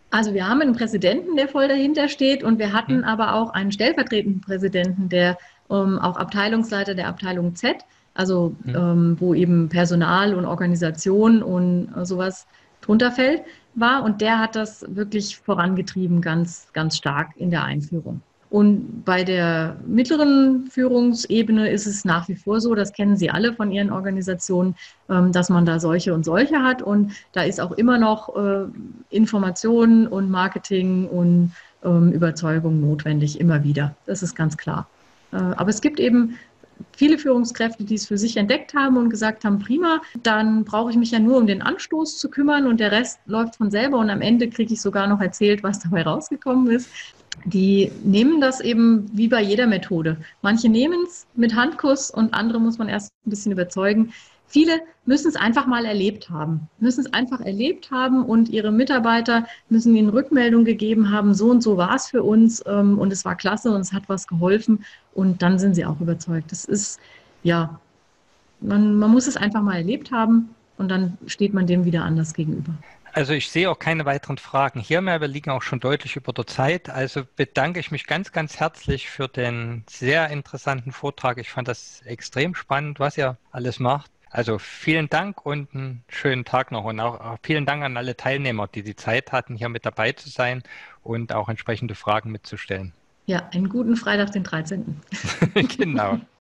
Also wir haben einen Präsidenten, der voll dahinter steht, und wir hatten aber auch einen stellvertretenden Präsidenten, der auch Abteilungsleiter der Abteilung Z, also wo eben Personal und Organisation und sowas drunter fällt, war. Und der hat das wirklich vorangetrieben, ganz, ganz stark in der Einführung. Und bei der mittleren Führungsebene ist es nach wie vor so, das kennen Sie alle von Ihren Organisationen, dass man da solche und solche hat. Und da ist auch immer noch Information und Marketing und Überzeugung notwendig, immer wieder. Das ist ganz klar. Aber es gibt eben viele Führungskräfte, die es für sich entdeckt haben und gesagt haben, prima, dann brauche ich mich ja nur um den Anstoß zu kümmern und der Rest läuft von selber und am Ende kriege ich sogar noch erzählt, was dabei rausgekommen ist. Die nehmen das eben wie bei jeder Methode. Manche nehmen es mit Handkuss und andere muss man erst ein bisschen überzeugen. Viele müssen es einfach mal erlebt haben, und ihre Mitarbeiter müssen ihnen Rückmeldung gegeben haben, so und so war es für uns und es war klasse und es hat was geholfen und dann sind sie auch überzeugt. Das ist, ja, man muss es einfach mal erlebt haben und dann steht man dem wieder anders gegenüber. Also ich sehe auch keine weiteren Fragen hier mehr. Wir liegen auch schon deutlich über der Zeit. Also bedanke ich mich ganz, ganz herzlich für den sehr interessanten Vortrag. Ich fand das extrem spannend, was ihr alles macht. Also vielen Dank und einen schönen Tag noch. Und auch vielen Dank an alle Teilnehmer, die Zeit hatten, hier mit dabei zu sein und auch entsprechende Fragen mitzustellen. Ja, einen guten Freitag, den 13. Genau.